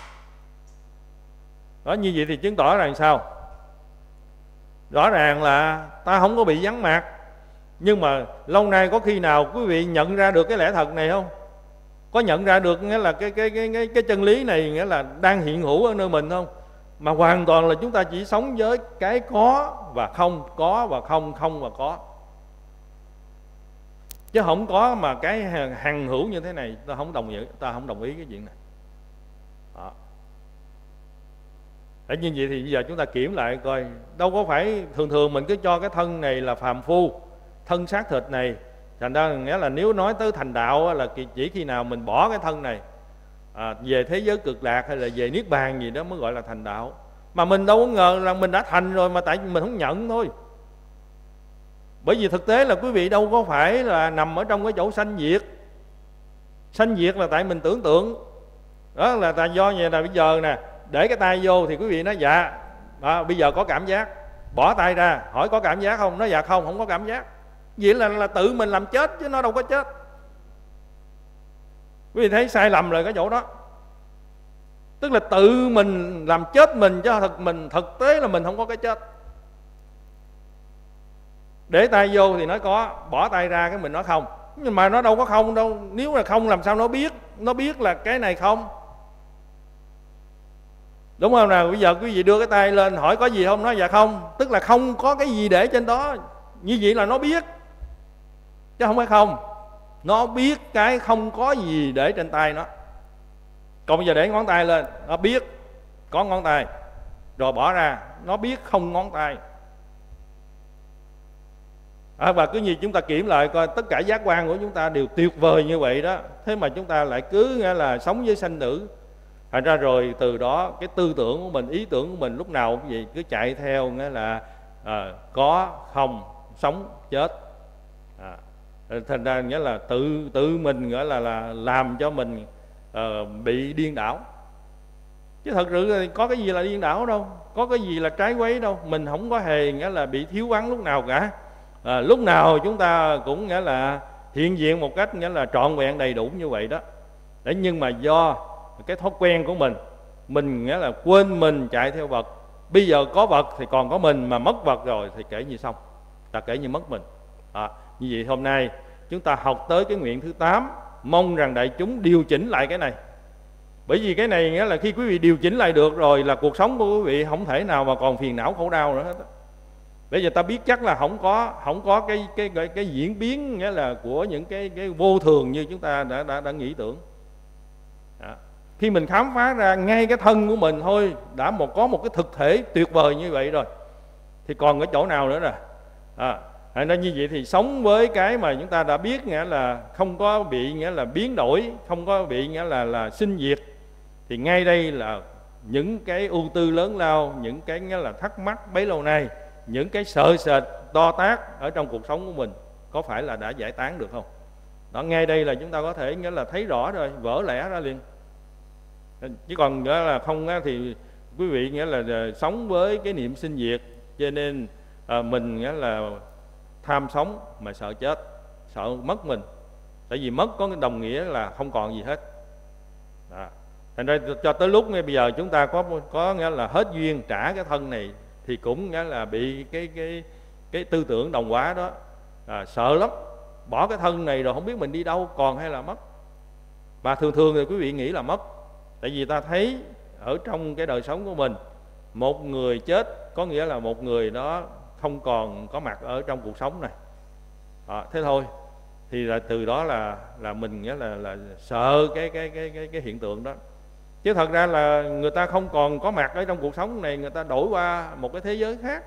S1: Đó, như vậy thì chứng tỏ rằng sao? Rõ ràng là ta không có bị vắng mặt. Nhưng mà lâu nay có khi nào quý vị nhận ra được cái lẽ thật này không? Có nhận ra được nghĩa là cái cái cái cái cái chân lý này nghĩa là đang hiện hữu ở nơi mình không? Mà hoàn toàn là chúng ta chỉ sống với cái có và không, có và không, không và có. Chứ không có mà cái hằng hữu như thế này, ta không đồng ý, ta không đồng ý cái chuyện này. Đó. Để như vậy thì bây giờ chúng ta kiểm lại coi, đâu có phải thường thường mình cứ cho cái thân này là phàm phu, thân xác thịt này, thành ra nghĩa là nếu nói tới thành đạo là chỉ khi nào mình bỏ cái thân này à, về thế giới cực lạc hay là về niết bàn gì đó mới gọi là thành đạo. Mà mình đâu có ngờ là mình đã thành rồi, mà tại mình không nhận thôi. Bởi vì thực tế là quý vị đâu có phải là nằm ở trong cái chỗ sanh diệt. Sanh diệt là tại mình tưởng tượng. Đó là tại do vậy là bây giờ nè, để cái tay vô thì quý vị nói dạ à, bây giờ có cảm giác. Bỏ tay ra hỏi có cảm giác không, nói dạ không, không có cảm giác. Vậy là, là tự mình làm chết chứ nó đâu có chết. Quý vị thấy sai lầm rồi cái chỗ đó. Tức là tự mình làm chết mình, chứ thực mình thực tế là mình không có cái chết. Để tay vô thì nói có, bỏ tay ra cái mình nói không. Nhưng mà nó đâu có không đâu. Nếu là không làm sao nó biết. Nó biết là cái này không. Đúng không nào? Bây giờ quý vị đưa cái tay lên hỏi có gì không, nói dạ không. Tức là không có cái gì để trên đó. Như vậy là nó biết, chứ không phải không. Nó biết cái không có gì để trên tay nó. Còn bây giờ để ngón tay lên, nó biết có ngón tay, rồi bỏ ra, nó biết không ngón tay. À, và cứ như chúng ta kiểm lại coi tất cả giác quan của chúng ta đều tuyệt vời như vậy đó. Thế mà chúng ta lại cứ nghĩa là sống với sanh tử. Thành ra rồi từ đó cái tư tưởng của mình, ý tưởng của mình lúc nào cũng vậy, cứ chạy theo nghĩa là à, có, không, sống, chết. À, thành ra nghĩa là tự tự mình nghĩa là, là làm cho mình uh, bị điên đảo. Chứ thật sự có cái gì là điên đảo đâu, có cái gì là trái quấy đâu. Mình không có hề nghĩa là bị thiếu vắng lúc nào cả. À, lúc nào chúng ta cũng nghĩa là hiện diện một cách nghĩa là trọn vẹn đầy đủ như vậy đó. Để nhưng mà do cái thói quen của mình, mình nghĩa là quên mình chạy theo vật. Bây giờ có vật thì còn có mình, mà mất vật rồi thì kể như xong, ta kể như mất mình. À, như vậy hôm nay chúng ta học tới cái nguyện thứ tám, mong rằng đại chúng điều chỉnh lại cái này. Bởi vì cái này nghĩa là khi quý vị điều chỉnh lại được rồi là cuộc sống của quý vị không thể nào mà còn phiền não khổ đau nữa hết. Bây giờ ta biết chắc là không có không có cái cái cái, cái diễn biến nghĩa là của những cái cái vô thường như chúng ta đã đã đã nghĩ tưởng. Đó. Khi mình khám phá ra ngay cái thân của mình thôi đã một có một cái thực thể tuyệt vời như vậy rồi thì còn cái chỗ nào nữa nè. À, nên như vậy thì sống với cái mà chúng ta đã biết nghĩa là không có bị nghĩa là biến đổi, không có bị nghĩa là là sinh diệt, thì ngay đây là những cái ưu tư lớn lao, những cái nghĩa là thắc mắc bấy lâu nay, những cái sợ sệt to tát ở trong cuộc sống của mình có phải là đã giải tán được không? Đó, ngay đây là chúng ta có thể nghĩa là thấy rõ rồi, vỡ lẽ ra liền. Chứ còn nghĩa là không thì quý vị nghĩa là sống với cái niệm sinh diệt, cho nên à, mình nghĩa là tham sống mà sợ chết, sợ mất mình. Tại vì mất có cái đồng nghĩa là không còn gì hết. Đó. Thành ra cho tới lúc ngay bây giờ chúng ta có có nghĩa là hết duyên trả cái thân này thì cũng nghĩa là bị cái cái cái tư tưởng đồng hóa đó, à, sợ lắm, bỏ cái thân này rồi không biết mình đi đâu, còn hay là mất. Và thường thường thì quý vị nghĩ là mất. Tại vì ta thấy ở trong cái đời sống của mình, một người chết có nghĩa là một người đó không còn có mặt ở trong cuộc sống này. À, thế thôi thì là từ đó là là mình nghĩa là là sợ cái cái cái cái cái hiện tượng đó. Chứ thật ra là người ta không còn có mặt ở trong cuộc sống này, người ta đổi qua một cái thế giới khác,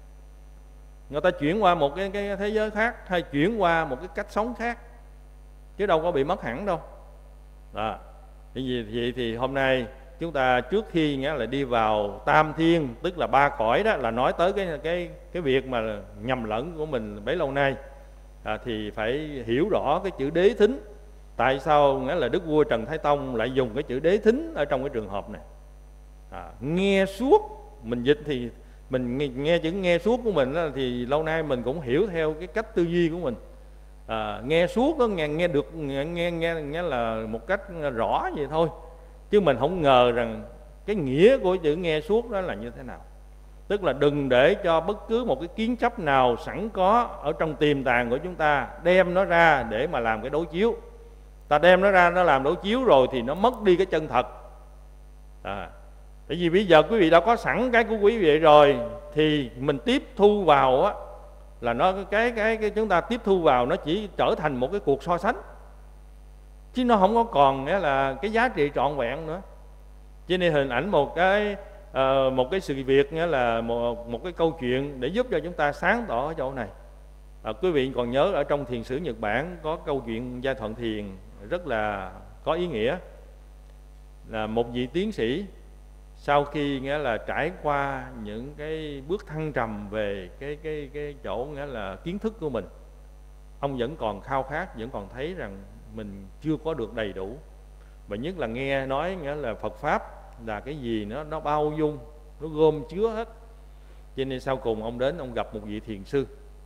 S1: người ta chuyển qua một cái, cái thế giới khác, hay chuyển qua một cái cách sống khác, chứ đâu có bị mất hẳn đâu. Đó. Vì vậy thì hôm nay chúng ta trước khi nghĩa là đi vào tam thiên, tức là ba cõi đó, là nói tới cái cái cái việc mà nhầm lẫn của mình bấy lâu nay, à, thì phải hiểu rõ cái chữ đế thính. Tại sao nghĩa là Đức vua Trần Thái Tông lại dùng cái chữ đế thính ở trong cái trường hợp này? À, nghe suốt, mình dịch thì Mình nghe, nghe chữ nghe suốt của mình đó, thì lâu nay mình cũng hiểu theo cái cách tư duy của mình. à, Nghe suốt đó, nghe, nghe được nghe, nghe, nghe, nghe là một cách rõ vậy thôi. Chứ mình không ngờ rằng cái nghĩa của chữ nghe suốt đó là như thế nào. Tức là đừng để cho bất cứ một cái kiến chấp nào sẵn có ở trong tiềm tàng của chúng ta đem nó ra để mà làm cái đối chiếu. Ta đem nó ra nó làm đối chiếu rồi thì nó mất đi cái chân thật. à, Tại vì bây giờ quý vị đã có sẵn cái của quý vị rồi, thì mình tiếp thu vào á, là nó cái, cái cái chúng ta tiếp thu vào nó chỉ trở thành một cái cuộc so sánh, chứ nó không có còn nghĩa là cái giá trị trọn vẹn nữa. Cho nên hình ảnh một cái uh, một cái sự việc, nghĩa là một, một cái câu chuyện để giúp cho chúng ta sáng tỏ ở chỗ này. à, Quý vị còn nhớ ở trong thiền sử Nhật Bản có câu chuyện Giai Thuận Thiền rất là có ý nghĩa. Là một vị tiến sĩ sau khi nghĩa là trải qua những cái bước thăng trầm về cái cái cái chỗ nghĩa là kiến thức của mình, ông vẫn còn khao khát, vẫn còn thấy rằng mình chưa có được đầy đủ. Và nhất là nghe nói nghĩa là Phật pháp là cái gì nó nó bao dung, nó gom chứa hết. Cho nên sau cùng ông đến ông gặp một vị thiền sư.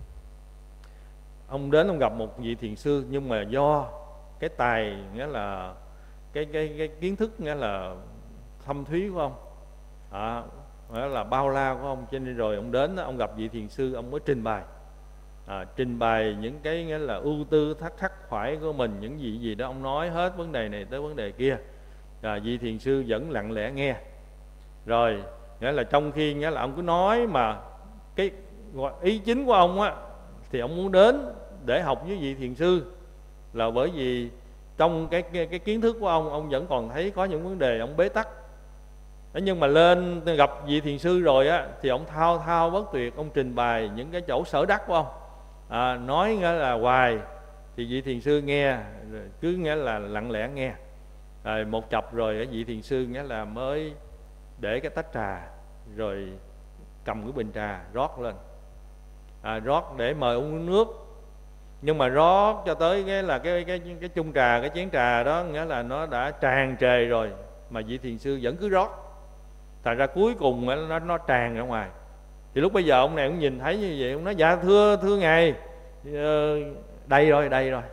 S1: Ông đến ông gặp một vị thiền sư, nhưng mà do cái tài nghĩa là cái cái cái kiến thức nghĩa là thâm thúy của ông, à, nghĩa là bao la của ông, cho nên rồi ông đến ông gặp vị thiền sư, ông mới trình bày à, trình bày những cái nghĩa là ưu tư thắc khắc khoải của mình, những gì gì đó ông nói hết vấn đề này tới vấn đề kia. à, vị thiền sư vẫn lặng lẽ nghe. Rồi nghĩa là trong khi nghĩa là ông cứ nói mà cái ý chính của ông á, thì ông muốn đến để học với vị thiền sư, là bởi vì trong cái, cái cái kiến thức của ông, ông vẫn còn thấy có những vấn đề ông bế tắc. Thế nhưng mà lên gặp vị thiền sư rồi á, thì ông thao thao bất tuyệt, ông trình bày những cái chỗ sở đắc của ông, à, nói nghĩa là hoài. Thì vị thiền sư nghe, cứ nghĩa là lặng lẽ nghe. Rồi một chập rồi vị thiền sư nghĩa là mới để cái tách trà, rồi cầm cái bình trà rót lên, à, rót để mời ông uống nước. Nhưng mà rót cho tới cái là cái cái cái chung trà, cái chén trà đó nghĩa là nó đã tràn trề rồi, mà vị thiền sư vẫn cứ rót. Thành ra cuối cùng nó nó tràn ra ngoài. Thì lúc bây giờ ông này cũng nhìn thấy như vậy, ông nói dạ thưa thưa ngài, đây rồi đây rồi.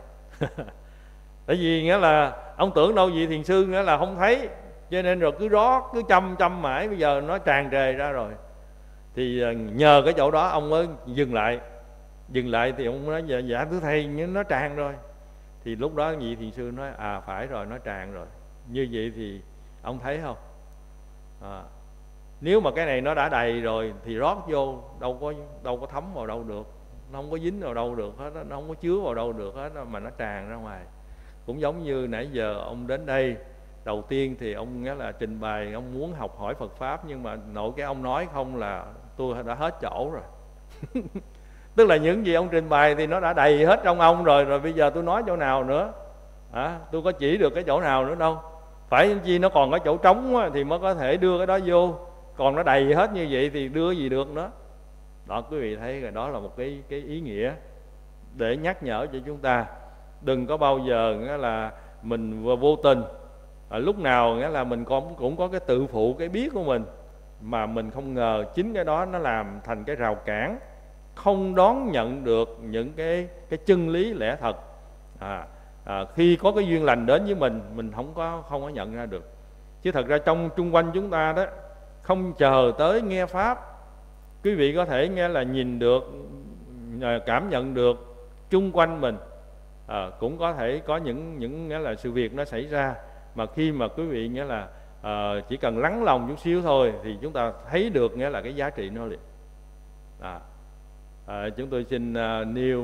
S1: Tại vì nghĩa là ông tưởng đâu vị thiền sư nghĩa là không thấy, cho nên rồi cứ rót, cứ chăm chăm mãi, bây giờ nó tràn trề ra rồi. Thì nhờ cái chỗ đó ông mới dừng lại. Dừng lại thì ông nói dạ, dạ thưa thầy, nhưng nó tràn rồi. Thì lúc đó vị thiền sư nói à phải rồi, nó tràn rồi. Như vậy thì ông thấy không, à, nếu mà cái này nó đã đầy rồi thì rót vô đâu có đâu có thấm vào đâu được, nó không có dính vào đâu được hết, nó không có chứa vào đâu được hết, mà nó tràn ra ngoài. Cũng giống như nãy giờ ông đến đây, đầu tiên thì ông nghĩa là trình bày, ông muốn học hỏi Phật pháp, nhưng mà nội cái ông nói không là tôi đã hết chỗ rồi. Tức là những gì ông trình bày thì nó đã đầy hết trong ông rồi, rồi bây giờ tôi nói chỗ nào nữa, à, tôi có chỉ được cái chỗ nào nữa đâu. Phải chi nó còn có chỗ trống á, thì mới có thể đưa cái đó vô, còn nó đầy hết như vậy thì đưa gì được nữa. Đó, quý vị thấy rồi, đó là một cái cái ý nghĩa để nhắc nhở cho chúng ta đừng có bao giờ nghĩa là mình vô tình, à, lúc nào nghĩa là mình cũng cũng có cái tự phụ, cái biết của mình, mà mình không ngờ chính cái đó nó làm thành cái rào cản, không đón nhận được những cái cái chân lý lẽ thật. à, à, khi có cái duyên lành đến với mình, mình không có không có nhận ra được. Chứ thật ra trong chung quanh chúng ta đó, không chờ tới nghe pháp, quý vị có thể nghe là nhìn được, cảm nhận được chung quanh mình, à, cũng có thể có những những nghĩa là sự việc nó xảy ra, mà khi mà quý vị nghĩa là à, chỉ cần lắng lòng chút xíu thôi thì chúng ta thấy được nghĩa là cái giá trị nó liền. à, à, chúng tôi xin uh, nêu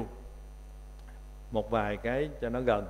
S1: một vài cái cho nó gần.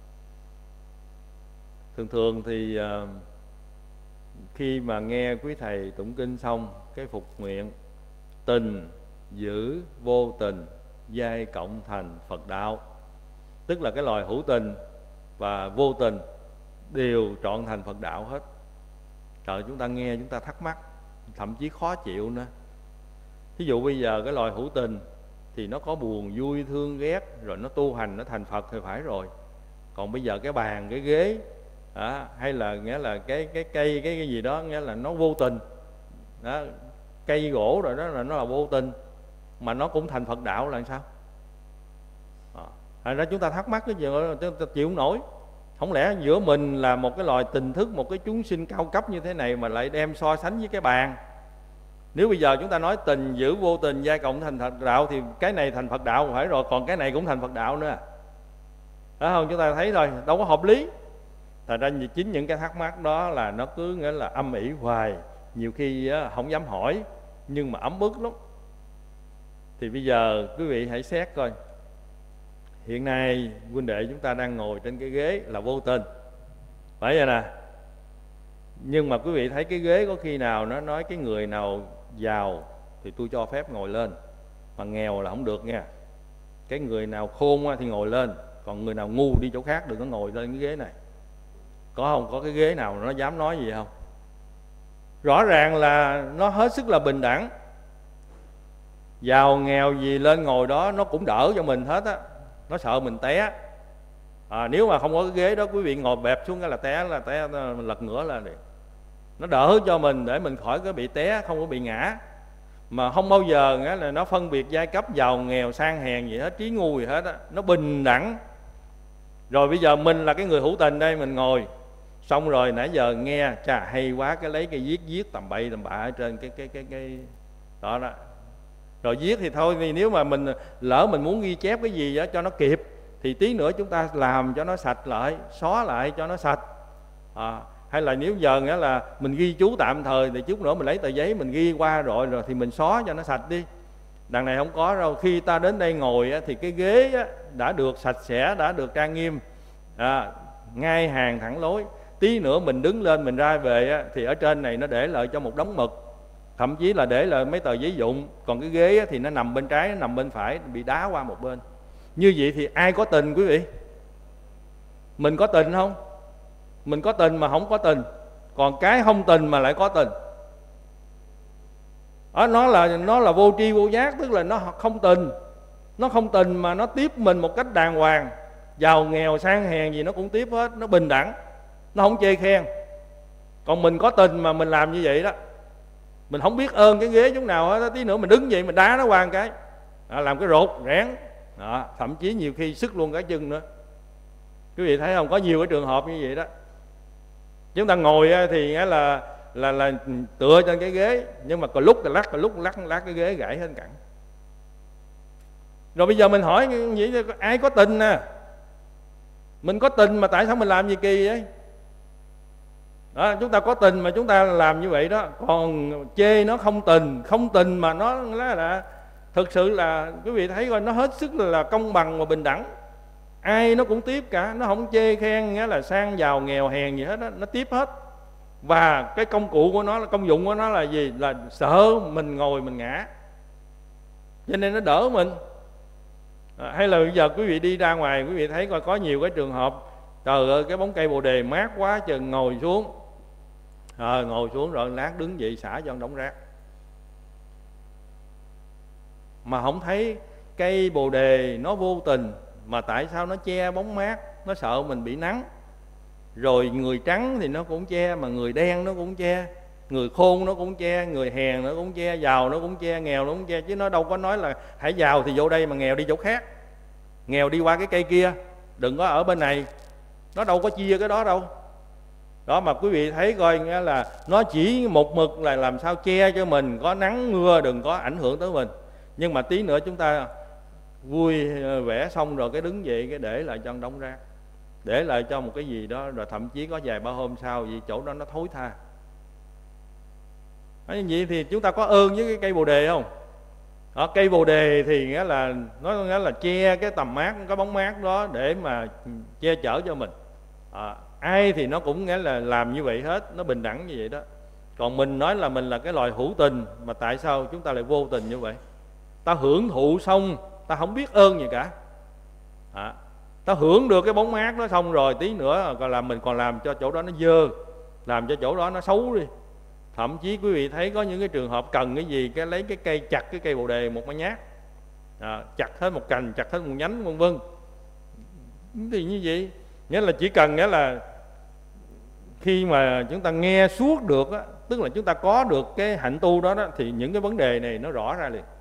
S1: Thường thường thì uh, khi mà nghe quý thầy tụng kinh xong, cái phục nguyện tình giữ vô tình giai cộng thành Phật đạo, tức là cái loài hữu tình và vô tình đều trọn thành Phật đạo hết. Trời, chúng ta nghe chúng ta thắc mắc, thậm chí khó chịu nữa. Thí dụ bây giờ cái loài hữu tình thì nó có buồn vui thương ghét, rồi nó tu hành nó thành Phật thì phải rồi. Còn bây giờ cái bàn cái ghế à, hay là nghĩa là cái cái cây cái cái gì đó nghĩa là nó vô tình đó, cây gỗ rồi đó là nó là vô tình, mà nó cũng thành Phật đạo là sao? À, thành ra chúng ta thắc mắc cái gì chúng ta chịu không nổi. Không lẽ giữa mình là một cái loài tình thức, một cái chúng sinh cao cấp như thế này mà lại đem so sánh với cái bàn? Nếu bây giờ chúng ta nói tình giữ vô tình giai cộng thành Phật đạo thì cái này thành Phật đạo phải rồi, còn cái này cũng thành Phật đạo nữa. Đó không? Chúng ta thấy rồi, đâu có hợp lý. Thật ra chính những cái thắc mắc đó là nó cứ nghĩa là âm ỉ hoài, nhiều khi á, không dám hỏi nhưng mà ấm ức lắm. Thì bây giờ quý vị hãy xét coi, hiện nay huynh đệ chúng ta đang ngồi trên cái ghế là vô tình, phải vậy nè. Nhưng mà quý vị thấy cái ghế có khi nào nó nói cái người nào giàu thì tôi cho phép ngồi lên, mà nghèo là không được nha. Cái người nào khôn thì ngồi lên, còn người nào ngu đi chỗ khác đừng có ngồi lên cái ghế này. Có không? Có cái ghế nào nó dám nói gì không? Rõ ràng là nó hết sức là bình đẳng. Giàu nghèo gì lên ngồi đó nó cũng đỡ cho mình hết á. Nó sợ mình té. À, nếu mà không có cái ghế đó quý vị ngồi bẹp xuống cái là té, là té mình lật ngửa lên đi. Nó đỡ cho mình để mình khỏi có bị té, không có bị ngã. Mà không bao giờ nghĩa là nó phân biệt giai cấp giàu nghèo sang hèn gì hết, trí ngu gì hết á. Nó bình đẳng. Rồi bây giờ mình là cái người hữu tình đây, mình ngồi xong rồi nãy giờ nghe chà hay quá, cái lấy cái viết viết tầm bậy tầm bạ ở trên cái cái cái cái đó đó. Rồi viết thì thôi, vì nếu mà mình lỡ mình muốn ghi chép cái gì đó cho nó kịp thì tí nữa chúng ta làm cho nó sạch lại, xóa lại cho nó sạch. À, hay là nếu giờ nghĩa là mình ghi chú tạm thời thì chút nữa mình lấy tờ giấy mình ghi qua rồi rồi thì mình xóa cho nó sạch đi. Đằng này không có đâu. Khi ta đến đây ngồi thì cái ghế đã được sạch sẽ, đã được trang nghiêm, à, ngay hàng thẳng lối. Tí nữa mình đứng lên mình ra về thì ở trên này nó để lại cho một đống mực, thậm chí là để lại mấy tờ giấy vụn. Còn cái ghế thì nó nằm bên trái, nó nằm bên phải, bị đá qua một bên. Như vậy thì ai có tình quý vị? Mình có tình không? Mình có tình mà không có tình. Còn cái không tình mà lại có tình, đó, nó là nó là vô tri vô giác, tức là nó không tình. Nó không tình mà nó tiếp mình một cách đàng hoàng. Giàu nghèo sang hèn gì nó cũng tiếp hết. Nó bình đẳng, nó không chê khen. Còn mình có tình mà mình làm như vậy đó, mình không biết ơn cái ghế chút nào hết. Tí nữa mình đứng dậy mình đá nó qua một cái, à, làm cái rột rẽn đó, thậm chí nhiều khi sức luôn cái chân nữa. Quý vị thấy không? Có nhiều cái trường hợp như vậy đó. Chúng ta ngồi thì nghĩa là là là tựa trên cái ghế, nhưng mà còn lúc là lắc, còn lúc lắc lắc cái ghế gãy hết cẳng. Rồi bây giờ mình hỏi vậy, ai có tình nè? Mình có tình mà tại sao mình làm gì kỳ vậy? Đó, chúng ta có tình mà chúng ta làm như vậy đó. Còn chê nó không tình, không tình mà nó là, là thực sự là quý vị thấy coi, nó hết sức là, là công bằng và bình đẳng. Ai nó cũng tiếp cả, nó không chê khen nghĩa là sang giàu nghèo hèn gì hết đó, nó tiếp hết. Và cái công cụ của nó, công dụng của nó là gì? Là sợ mình ngồi mình ngã, cho nên nó đỡ mình. À, hay là bây giờ quý vị đi ra ngoài, quý vị thấy coi có nhiều cái trường hợp, trời ơi cái bóng cây bồ đề mát quá chừng, ngồi xuống, à, ngồi xuống rồi lát đứng dậy xả cho đống rác. Mà không thấy cây bồ đề nó vô tình, mà tại sao nó che bóng mát? Nó sợ mình bị nắng. Rồi người trắng thì nó cũng che, mà người đen nó cũng che, người khôn nó cũng che, người hèn nó cũng che, giàu nó cũng che, nghèo nó cũng che. Chứ nó đâu có nói là hãy giàu thì vô đây mà nghèo đi chỗ khác, nghèo đi qua cái cây kia, đừng có ở bên này. Nó đâu có chia cái đó đâu. Đó, mà quý vị thấy coi nghĩa là nó chỉ một mực là làm sao che cho mình, có nắng mưa đừng có ảnh hưởng tới mình. Nhưng mà tí nữa chúng ta vui vẻ xong rồi cái đứng dậy cái để lại cho đống rác, để lại cho một cái gì đó, rồi thậm chí có vài ba hôm sau vì chỗ đó nó thối tha. Như vậy thì chúng ta có ơn với cái cây bồ đề không? Đó, cây bồ đề thì nghĩa là nó nghĩa là che cái tầm mát, cái bóng mát đó để mà che chở cho mình. À, ai thì nó cũng nghĩa là làm như vậy hết, nó bình đẳng như vậy đó. Còn mình nói là mình là cái loài hữu tình, mà tại sao chúng ta lại vô tình như vậy? Ta hưởng thụ xong ta không biết ơn gì cả. À, ta hưởng được cái bóng mát đó xong rồi tí nữa còn làm mình còn làm cho chỗ đó nó dơ, làm cho chỗ đó nó xấu đi. Thậm chí quý vị thấy có những cái trường hợp cần cái gì cái lấy cái cây chặt cái cây bồ đề một cái nhát, à, chặt hết một cành, chặt hết một nhánh vân vân. Thì như vậy nghĩa là chỉ cần nghĩa là khi mà chúng ta nghe suốt được á, tức là chúng ta có được cái hạnh tu đó, đó thì những cái vấn đề này nó rõ ra liền.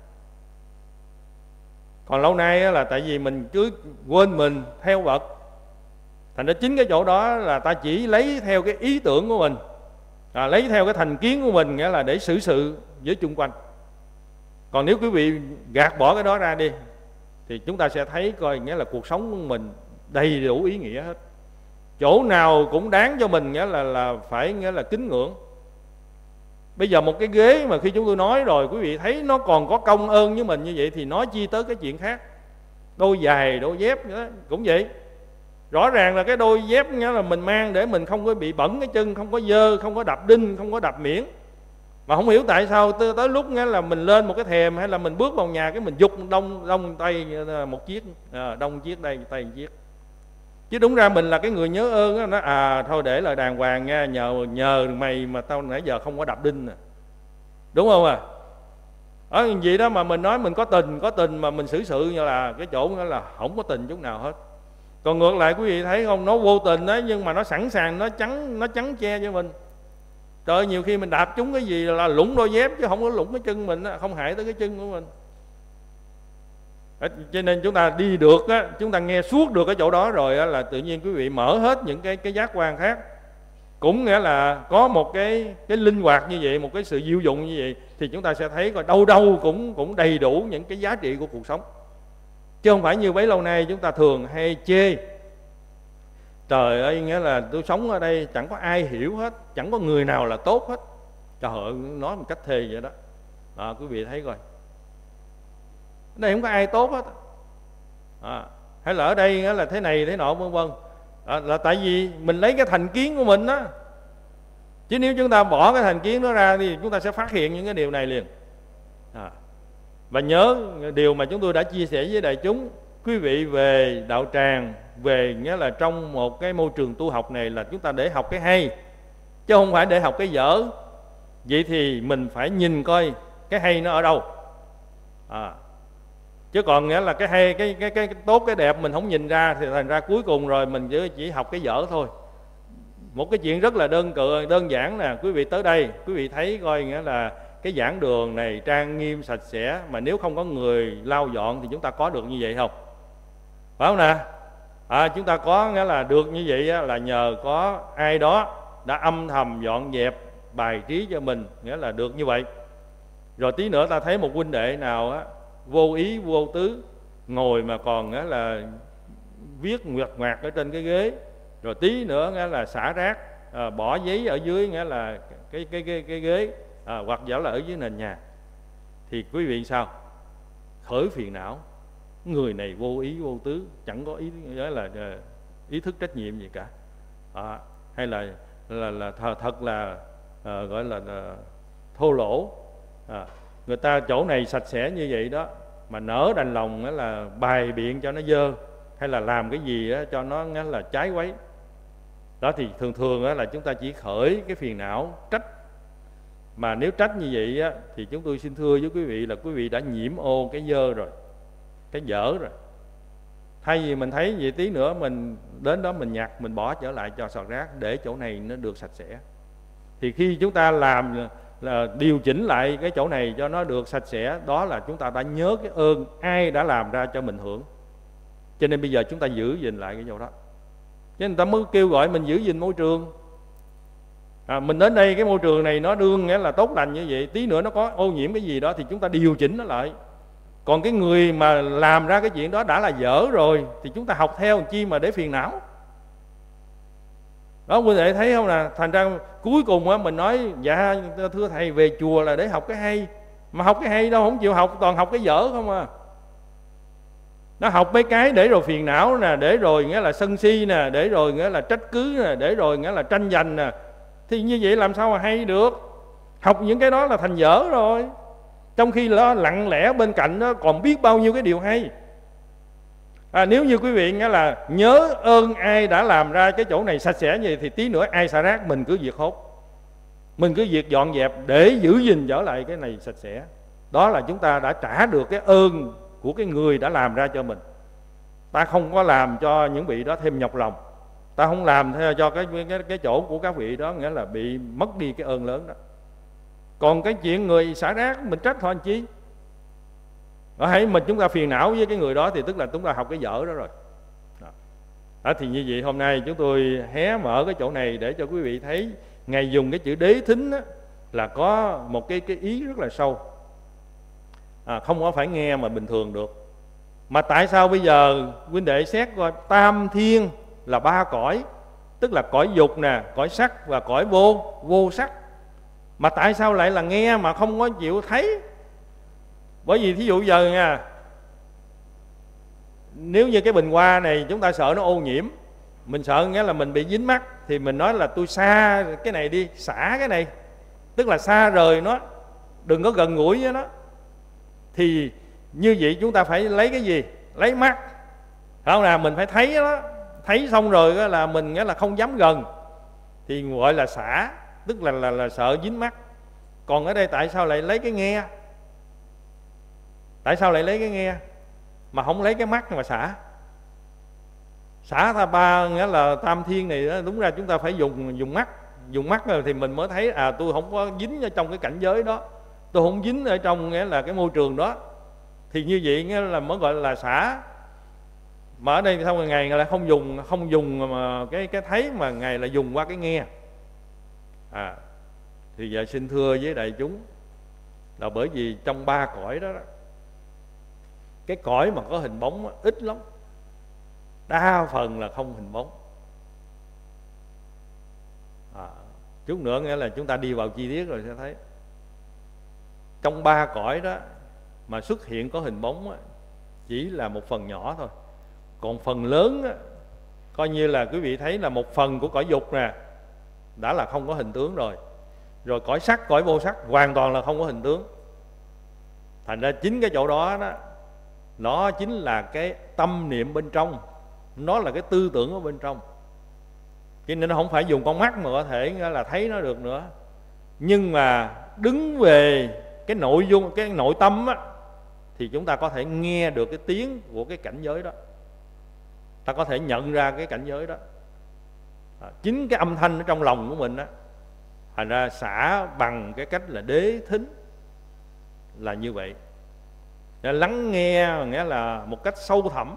S1: Còn lâu nay á, là tại vì mình cứ quên mình theo vật, thành ra chính cái chỗ đó là ta chỉ lấy theo cái ý tưởng của mình, à, lấy theo cái thành kiến của mình, nghĩa là để xử sự với chung quanh. Còn nếu quý vị gạt bỏ cái đó ra đi thì chúng ta sẽ thấy coi, nghĩa là cuộc sống của mình đầy đủ ý nghĩa hết, chỗ nào cũng đáng cho mình nghĩa là là phải nghĩa là kính ngưỡng. Bây giờ một cái ghế mà khi chúng tôi nói rồi quý vị thấy nó còn có công ơn với mình như vậy thì nói chi tới cái chuyện khác. Đôi giày, đôi dép nữa cũng vậy. Rõ ràng là cái đôi dép nghĩa là mình mang để mình không có bị bẩn cái chân, không có dơ, không có đập đinh, không có đập miếng. Mà không hiểu tại sao tới, tới lúc nghĩa là mình lên một cái thềm hay là mình bước vào nhà cái mình giục đông đông tay một chiếc, à, đông chiếc đây tay một chiếc. Chứ đúng ra mình là cái người nhớ ơn đó, nó à thôi để là đàng hoàng nha, nhờ nhờ mày mà tao nãy giờ không có đập đinh nè, đúng không à? Ở gì đó mà mình nói mình có tình có tình mà mình xử sự như là cái chỗ đó là không có tình chút nào hết. Còn ngược lại quý vị thấy không, nó vô tình đấy nhưng mà nó sẵn sàng nó chắn nó chắn che cho mình. Trời ơi, nhiều khi mình đạp trúng cái gì là lủng đôi dép chứ không có lủng cái chân mình, không hại tới cái chân của mình. Cho nên chúng ta đi được á, chúng ta nghe suốt được cái chỗ đó rồi á, là tự nhiên quý vị mở hết những cái cái giác quan khác. Cũng nghĩa là có một cái cái linh hoạt như vậy, một cái sự diệu dụng như vậy thì chúng ta sẽ thấy coi đâu đâu cũng cũng đầy đủ những cái giá trị của cuộc sống. Chứ không phải như bấy lâu nay chúng ta thường hay chê. Trời ơi, nghĩa là tôi sống ở đây chẳng có ai hiểu hết, chẳng có người nào là tốt hết. Trời ơi, nói một cách thề vậy đó. À, quý vị thấy coi, ở đây không có ai tốt hết. À, hay là ở đây nghĩa là thế này thế nọ vân vân. À, là tại vì mình lấy cái thành kiến của mình đó. Chứ nếu chúng ta bỏ cái thành kiến đó ra thì chúng ta sẽ phát hiện những cái điều này liền. À, và nhớ điều mà chúng tôi đã chia sẻ với đại chúng, quý vị về đạo tràng, về nghĩa là trong một cái môi trường tu học này là chúng ta để học cái hay, chứ không phải để học cái dở. Vậy thì mình phải nhìn coi cái hay nó ở đâu. À, chứ còn nghĩa là cái hay, cái, cái, cái, cái tốt, cái đẹp mình không nhìn ra thì thành ra cuối cùng rồi mình chỉ, chỉ học cái dở thôi. Một cái chuyện rất là đơn cự, đơn giản nè, quý vị tới đây, quý vị thấy coi nghĩa là cái giảng đường này trang nghiêm sạch sẽ, mà nếu không có người lau dọn thì chúng ta có được như vậy không? Phải không nè? À, chúng ta có nghĩa là được như vậy á, là nhờ có ai đó đã âm thầm dọn dẹp bài trí cho mình, nghĩa là được như vậy. Rồi tí nữa ta thấy một huynh đệ nào á vô ý vô tứ ngồi mà còn nghĩa là viết nguyệt ngoạc ở trên cái ghế, rồi tí nữa nghĩa là xả rác, à, bỏ giấy ở dưới nghĩa là cái cái cái cái ghế, à, hoặc giả là ở dưới nền nhà, thì quý vị sao? Khởi phiền não. Người này vô ý vô tứ, chẳng có ý nghĩa là ý thức trách nhiệm gì cả. À, hay là là là thật, thật là à, gọi là, là thô lỗ. À, người ta chỗ này sạch sẽ như vậy đó mà nỡ đành lòng là bài biện cho nó dơ, hay là làm cái gì đó cho nó là trái quấy đó, thì thường thường là chúng ta chỉ khởi cái phiền não trách. Mà nếu trách như vậy á, thì chúng tôi xin thưa với quý vị là quý vị đã nhiễm ô cái dơ rồi, cái dở rồi. Thay vì mình thấy vậy tí nữa mình đến đó mình nhặt, mình bỏ trở lại cho sọt rác để chỗ này nó được sạch sẽ. Thì khi chúng ta làm là điều chỉnh lại cái chỗ này cho nó được sạch sẽ, đó là chúng ta đã nhớ cái ơn ai đã làm ra cho mình hưởng. Cho nên bây giờ chúng ta giữ gìn lại cái chỗ đó. Chứ người ta mới kêu gọi mình giữ gìn môi trường. À, mình đến đây cái môi trường này nó đương nghĩa là tốt lành như vậy, tí nữa nó có ô nhiễm cái gì đó thì chúng ta điều chỉnh nó lại. Còn cái người mà làm ra cái chuyện đó đã là dở rồi thì chúng ta học theo chi mà để phiền não. Đó, quý vị thấy không nè? Thành ra cuối cùng á, mình nói dạ thưa thầy về chùa là để học cái hay, mà học cái hay đâu, không chịu học, toàn học cái dở không à. Nó học mấy cái để rồi phiền não nè, để rồi nghĩa là sân si nè, để rồi nghĩa là trách cứ nè, để rồi nghĩa là tranh giành nè. Thì như vậy làm sao mà hay được? Học những cái đó là thành dở rồi. Trong khi nó lặng lẽ bên cạnh nó còn biết bao nhiêu cái điều hay. À, nếu như quý vị nghĩa là nhớ ơn ai đã làm ra cái chỗ này sạch sẽ như vậy, thì tí nữa ai xả rác mình cứ việc hốt, mình cứ việc dọn dẹp để giữ gìn trở lại cái này sạch sẽ. Đó là chúng ta đã trả được cái ơn của cái người đã làm ra cho mình. Ta không có làm cho những vị đó thêm nhọc lòng. ta không làm theo cho cái, cái cái chỗ của các vị đó, nghĩa là bị mất đi cái ơn lớn đó. Còn cái chuyện người xả rác mình trách họ làm chi? Ở hãy mình chúng ta phiền não với cái người đó thì tức là chúng ta học cái dở đó rồi. Đó. Đó, thì như vậy hôm nay chúng tôi hé mở cái chỗ này để cho quý vị thấy Ngài dùng cái chữ đế thính đó, là có một cái, cái ý rất là sâu. À, không có phải nghe mà bình thường được. Mà tại sao bây giờ huynh đệ xét coi tam thiên là ba cõi, tức là cõi dục nè, cõi sắc và cõi vô vô sắc. Mà tại sao lại là nghe mà không có chịu thấy? Bởi vì thí dụ giờ nha, nếu như cái bình hoa này chúng ta sợ nó ô nhiễm, mình sợ nghĩa là mình bị dính mắt, thì mình nói là tôi xa cái này đi, xả cái này, tức là xa rời nó, đừng có gần gũi với nó. Thì như vậy chúng ta phải lấy cái gì? Lấy mắt, phải không nào? Mình phải thấy nó, thấy xong rồi đó là mình nghĩa là không dám gần, thì gọi là xả, tức là, là, là sợ dính mắt. Còn ở đây tại sao lại lấy cái nghe? Tại sao lại lấy cái nghe mà không lấy cái mắt mà xả? Xả tha ba nghĩa là tam thiên này đó, đúng ra chúng ta phải dùng dùng mắt. Dùng mắt rồi thì mình mới thấy à, tôi không có dính ở trong cái cảnh giới đó, tôi không dính ở trong nghĩa là cái môi trường đó. Thì như vậy nghĩa là mới gọi là xả. Mà ở đây thì sao mà Ngài lại không dùng không dùng mà cái cái thấy, mà Ngài lại dùng qua cái nghe. À, thì giờ xin thưa với đại chúng là bởi vì trong ba cõi đó, đó cái cõi mà có hình bóng đó, ít lắm, đa phần là không hình bóng. À, chút nữa nghĩa là chúng ta đi vào chi tiết rồi sẽ thấy. Trong ba cõi đó mà xuất hiện có hình bóng đó, chỉ là một phần nhỏ thôi. Còn phần lớn đó, coi như là quý vị thấy là một phần của cõi dục nè, đã là không có hình tướng rồi. Rồi cõi sắc, cõi vô sắc hoàn toàn là không có hình tướng. Thành ra chính cái chỗ đó đó, nó chính là cái tâm niệm bên trong, nó là cái tư tưởng ở bên trong. Cho nên nó không phải dùng con mắt mà có thể là thấy nó được nữa. Nhưng mà đứng về cái nội dung, cái nội tâm á, thì chúng ta có thể nghe được cái tiếng của cái cảnh giới đó, ta có thể nhận ra cái cảnh giới đó. À, chính cái âm thanh ở trong lòng của mình á, thành ra xả bằng cái cách là đế thính là như vậy. Để lắng nghe nghĩa là một cách sâu thẳm,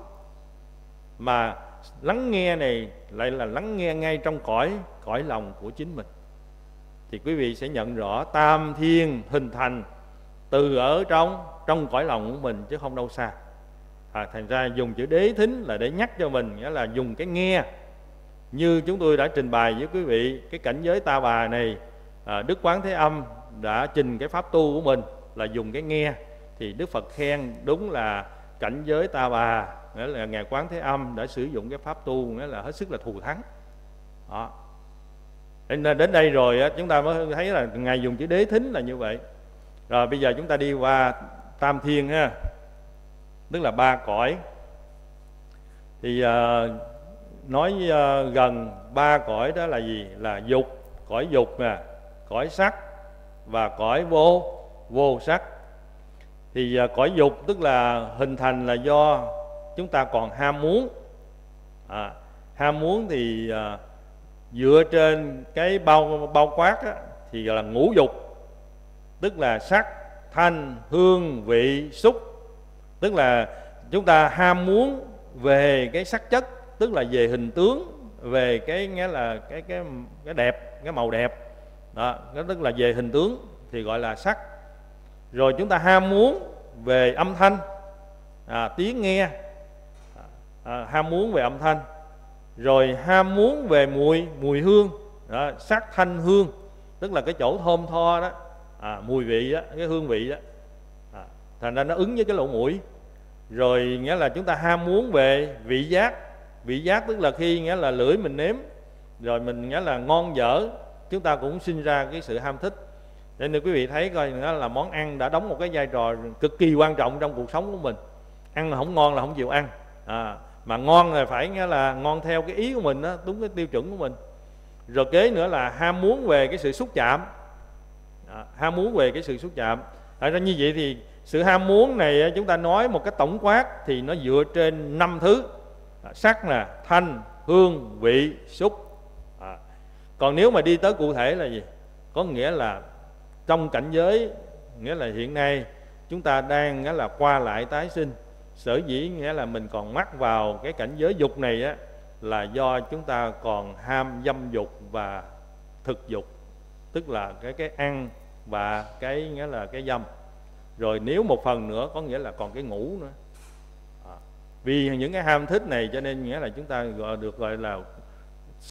S1: mà lắng nghe này lại là lắng nghe ngay trong cõi cõi lòng của chính mình. Thì quý vị sẽ nhận rõ tam thiên hình thành từ ở trong trong cõi lòng của mình chứ không đâu xa. À, thành ra dùng chữ đế thính là để nhắc cho mình, nghĩa là dùng cái nghe. Như chúng tôi đã trình bày với quý vị, cái cảnh giới Ta Bà này, à, Đức Quán Thế Âm đã trình cái pháp tu của mình là dùng cái nghe. Thì Đức Phật khen đúng là cảnh giới Ta Bà, nghĩa là Ngài Quán Thế Âm đã sử dụng cái pháp tu, nghĩa là hết sức là thù thắng. Đó. Nên đến đây rồi chúng ta mới thấy là Ngài dùng chữ đế thính là như vậy. Rồi bây giờ chúng ta đi qua tam thiên ha, tức là ba cõi. Thì uh, nói uh, gần ba cõi đó là gì? Là dục, cõi dục nè, cõi sắc và cõi vô vô sắc. Thì uh, cõi dục tức là hình thành là do chúng ta còn ham muốn. À, ham muốn thì uh, dựa trên cái bao bao quát á, thì là ngũ dục, tức là sắc, thanh, hương, vị, xúc. Tức là chúng ta ham muốn về cái sắc chất, tức là về hình tướng, về cái nghĩa là cái cái cái đẹp, cái màu đẹp. Đó, đó tức là về hình tướng thì gọi là sắc. Rồi chúng ta ham muốn về âm thanh, à, tiếng nghe, à, ham muốn về âm thanh. Rồi ham muốn về mùi, mùi hương, đó, sắc thanh hương, tức là cái chỗ thơm tho đó, à, mùi vị đó, cái hương vị đó, à, thành ra nó ứng với cái lỗ mũi. Rồi nghĩa là chúng ta ham muốn về vị giác. Vị giác tức là khi nghĩa là lưỡi mình nếm rồi mình nghĩa là ngon dở, chúng ta cũng sinh ra cái sự ham thích. Nên quý vị thấy coi là món ăn đã đóng một cái vai trò cực kỳ quan trọng trong cuộc sống của mình. Ăn mà không ngon là không chịu ăn, à, mà ngon là phải nghĩa là ngon theo cái ý của mình đó, đúng cái tiêu chuẩn của mình. Rồi kế nữa là ham muốn về cái sự xúc chạm, à, ham muốn về cái sự xúc chạm. Tại ra như vậy thì sự ham muốn này chúng ta nói một cái tổng quát thì nó dựa trên năm thứ: sắc nè, thanh, hương, vị, xúc. à. Còn nếu mà đi tới cụ thể là gì? Có nghĩa là trong cảnh giới, nghĩa là hiện nay chúng ta đang nghĩa là qua lại tái sinh. Sở dĩ nghĩa là mình còn mắc vào cái cảnh giới dục này á, là do chúng ta còn ham dâm dục và thực dục, tức là cái cái ăn và cái nghĩa là cái dâm. Rồi nếu một phần nữa có nghĩa là còn cái ngủ nữa. à. Vì những cái ham thích này cho nên nghĩa là chúng ta gọi được gọi là